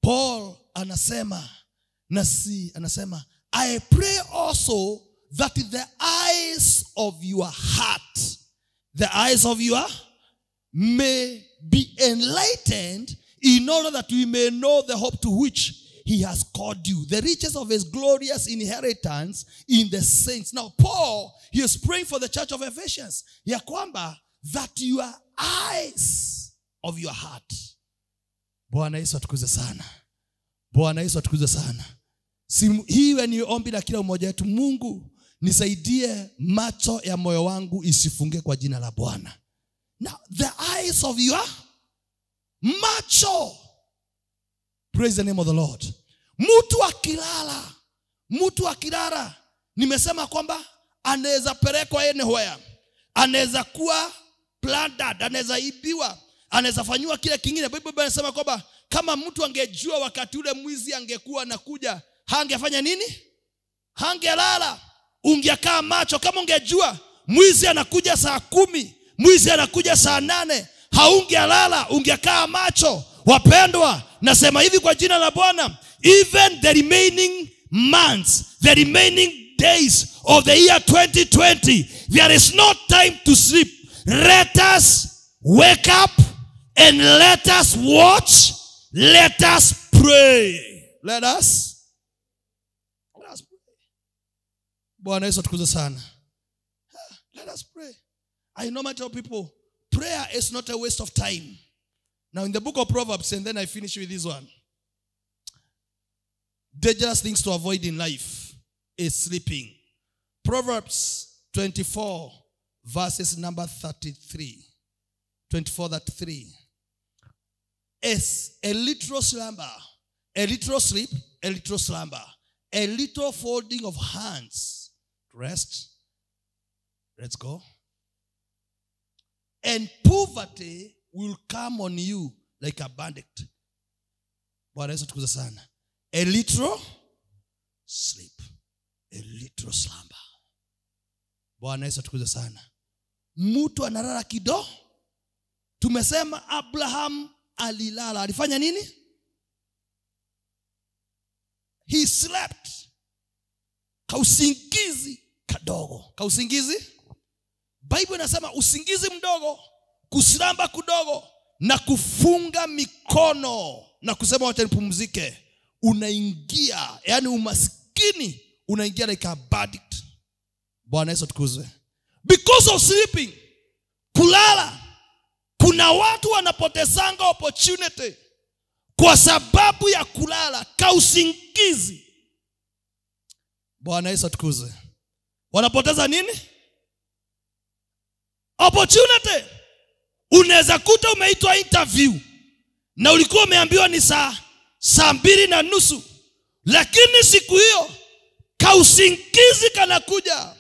Paul anasema nasi anasema I pray also that the eyes of your heart, the eyes of your may be enlightened, in order that we may know the hope to which he has called you, the riches of his glorious inheritance in the saints. Now Paul, he is praying for the church of Ephesians, ya kwamba that your eyes of your heart. Bwana Yesu atukuze sana. Bwana Yesu atukuze sana. Simu, hiwe ni ombi la kila mmoja wetu. Mungu, nisaidie macho ya moyo wangu isifunge kwa jina la Bwana. Now the eyes of your macho. Praise the name of the Lord. Mtu akilala, mtu akilala, nimesema kwamba anaweza pelekwa anywhere. Anaweza kuwa plundered, anaweza ibiwa, anaweza fanywa kile kingine. Biblia inasema kwamba kama mtu angejua wakati ule mwizi angekuwa anakuja, hangefanya nini? Hangelala. Ungekaa macho. Kama ungejua mwizi anakuja saa kumi, mwizi anakuja saa nane, haungelala, ungekaa macho. Wapendwa, nasema hivi kwa jina la Bwana, even the remaining months, the remaining days of the year twenty twenty, there is no time to sleep. Let us wake up and let us watch. Let us pray. Let us Let us pray. Bwana Yesu atukuze sana. Let us pray. I normally tell people, prayer is not a waste of time. Now in the book of Proverbs, and then I finish with this one. Dangerous things to avoid in life is sleeping. Proverbs twenty-four, verses number thirty-three. twenty-four, thirty-three. Is a literal slumber, a literal sleep, a literal slumber, a little folding of hands. Rest. Let's go. And poverty will come on you like a bandit. Bwana Yesu tukuze sana. A literal sleep, a literal slumber. Bwana Yesu tukuze sana. Mtu analala kidogo. Tumesema Abraham alilala. Alifanya nini? He slept. Kausingizi kadogo. Kausingizi? Bible inasema usingizi mdogo, kuslamba kudogo, na kufunga mikono na kusema wacha nipumzike, unaingia, yani umaskini unaingia like a bandit. Bwana Yesu tukuzwe. Because of sleeping, kulala, kuna watu wanapotezanga opportunity kwa sababu ya kulala, kausingizi. Bwana Yesu tukuzwe. Wanapoteza nini? Opportunity. Unaweza kuta umeitwa interview na ulikuwa umeambiwa ni saa saa mbili na nusu, lakini siku hiyo kausingizi kanakuja.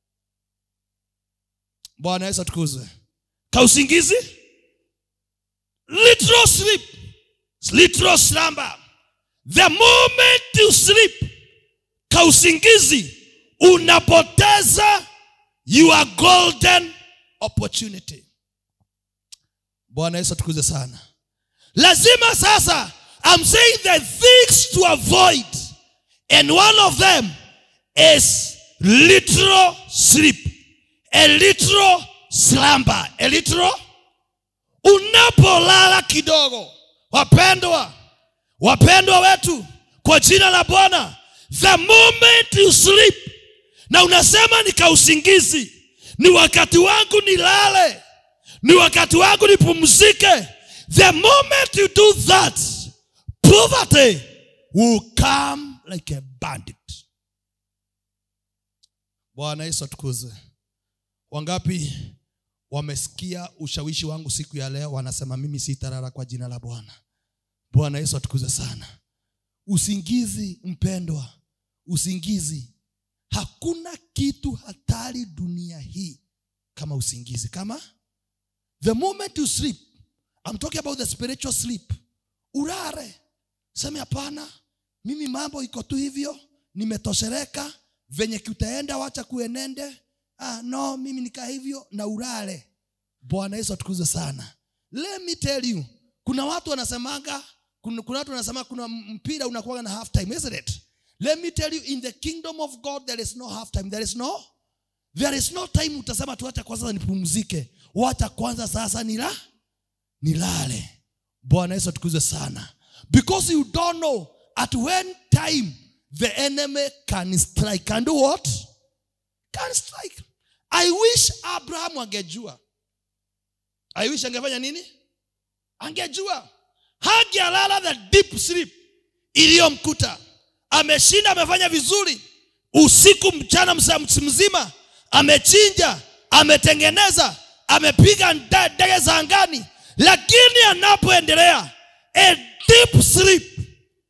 Bwana Yesu atukuzwe. Kausingizi, literal sleep, literal slumber. The moment you sleep, kausingizi, unapoteza your golden opportunity. Bwana Yesu atukuzwe sana. Lazima sasa, I'm saying the things to avoid, and one of them is literal sleep, a literal slumber, a literal. Unapolala kidogo, wapendwa, wapendwa wetu, kwa jina la Bwana, the moment you sleep, na unasema nikausingizi, ni wakati wangu nilale, ni wakati wangu nipumzike. The moment you do that, poverty will come like a bandit. Bwana Yesu atukuzwe. Wangapi wamesikia ushawishi wangu siku ya leo, wanasema mimi sitalala kwa jina la Bwana. Bwana Yesu atukuzwe sana. Usingizi mpendwa, usingizi. Hakuna kitu hatari dunia hii kama usingizi. Kama the moment you sleep, I'm talking about the spiritual sleep. Urare. Sema hapana, mimi mambo iko tu hivyo, nimetoshereka, venye kutaenda wacha kuenende. Ah no, mimi nika hivyo na urare. Bwana Yesu atukuzwe sana. Let me tell you, kuna watu wanasemanga kuna kuna watu wanasema kuna mpira unakuwa na half time, isn't it? Let me tell you, in the kingdom of God there is no half time. There is no there is no time utasema tu acha kwanza nipumzike. Wacha kwanza sasa nila nilale. Bwana Yesu atukuzwe sana. Because you don't know at when time the enemy can strike. Can do what? Can strike. I wish Abraham angejua. I wish angefanya nini? Angejua. Hangelala the deep sleep iliyomkuta. Ameshinda, amefanya vizuri usiku mchana mzima, amechinja, ametengeneza, amepiga ndege za angani, lakini anapoendelea a deep sleep,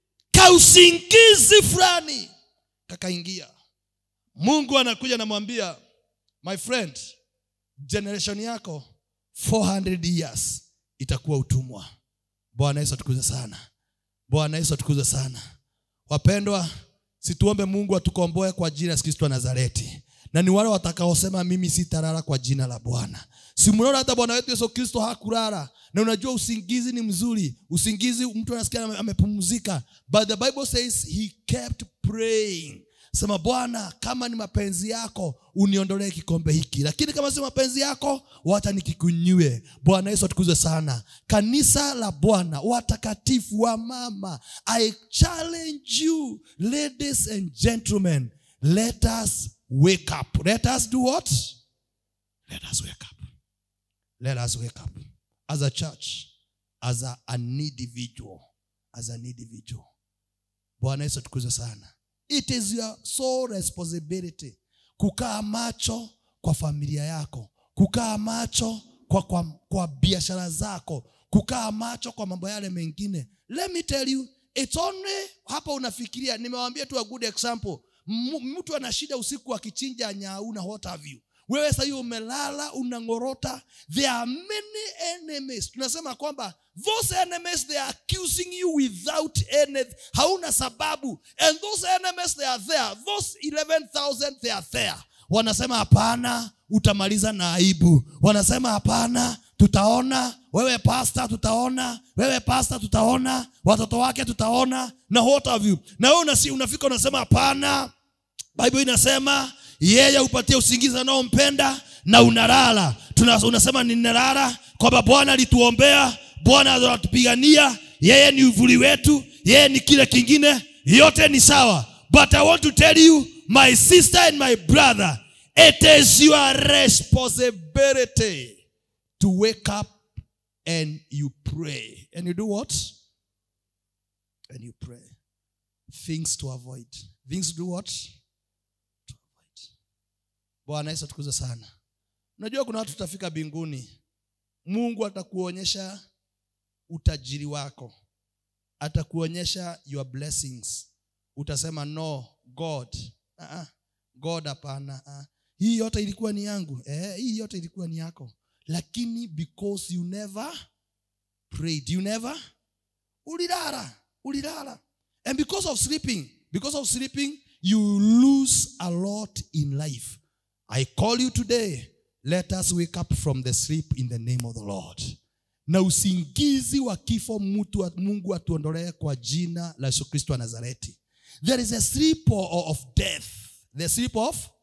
kausingizi fulani kakaingia. Mungu anakuja na mwambia, my friend, generation yako four hundred years itakuwa utumwa. Bwana Yesu atukuzwe sana. Bwana Yesu atukuzwe sana. Wapendwa, situombe Mungu atukomboe kwa jina la Kristo wa Nazareti. Na ni wale watakaosema mimi sitalala kwa jina la Bwana. Si mnaona hata Bwana wetu Yesu Kristo hakulala. Na unajua usingizi ni mzuri. Usingizi mtu anasikia amepumzika. But the Bible says he kept praying. Sema Bwana, kama ni mapenzi yako uniondolee kikombe hiki, lakini kama si mapenzi yako wacha nikikunywe. Bwana Yesu atukuzwe sana. Kanisa la Bwana, watakatifu wa mama, I challenge you, ladies and gentlemen, let us wake up. Let us do what? Let us wake up. Let us wake up as a church, as a, an individual, as an individual. Bwana Yesu atukuzwe sana. It is your sole responsibility kukaa macho kwa familia yako, kukaa macho kwa kwa, kwa biashara zako, kukaa macho kwa mambo yale mengine. Let me tell you, it's only hapa unafikiria. Nimewaambia tu a good example. Mtu ana shida usiku akichinja nyau na what have you. Wewe sasa umelala unangorota. There are many enemies. Tunasema kwamba those enemies, they are accusing you without any, hauna sababu. And those enemies, they are there. Those eleven thousand, they are there. Wanasema hapana, utamaliza na aibu. Wanasema hapana, tutaona. Wewe pastor tutaona. Wewe pastor tutaona. Watoto wake tutaona. Na what have you. Na wewe unafika unasema hapana. Bible inasema yeye upatie usingizi anaompenda na unalala. Unasema ninalala kwa Bwana alituombea, Bwana anatupigania, yeye ni uvuli wetu, yeye ni kile kingine, yote ni sawa. But I want to tell you, my sister and my brother, it is your responsibility to wake up and you pray. And you do what? And you pray. Things to avoid. Things to do what? Bwana Yesu atukuzwe sana. Unajua kuna watu tutafika mbinguni, Mungu atakuonyesha utajiri wako, atakuonyesha your blessings. Utasema no God, uh-uh. God hapana, uh-uh. Hii yote ilikuwa ni yangu. Eh, hii yote ilikuwa ni yako. Lakini because you never prayed, you never ulilala, ulilala. And because of sleeping, because of sleeping, you lose a lot in life. I call you today, let us wake up from the sleep in the name of the Lord. Na usingizi wa kifo mtu Mungu atuondolee kwa jina la Yesu Kristo wa Nazareti. There is a sleep of death. The sleep of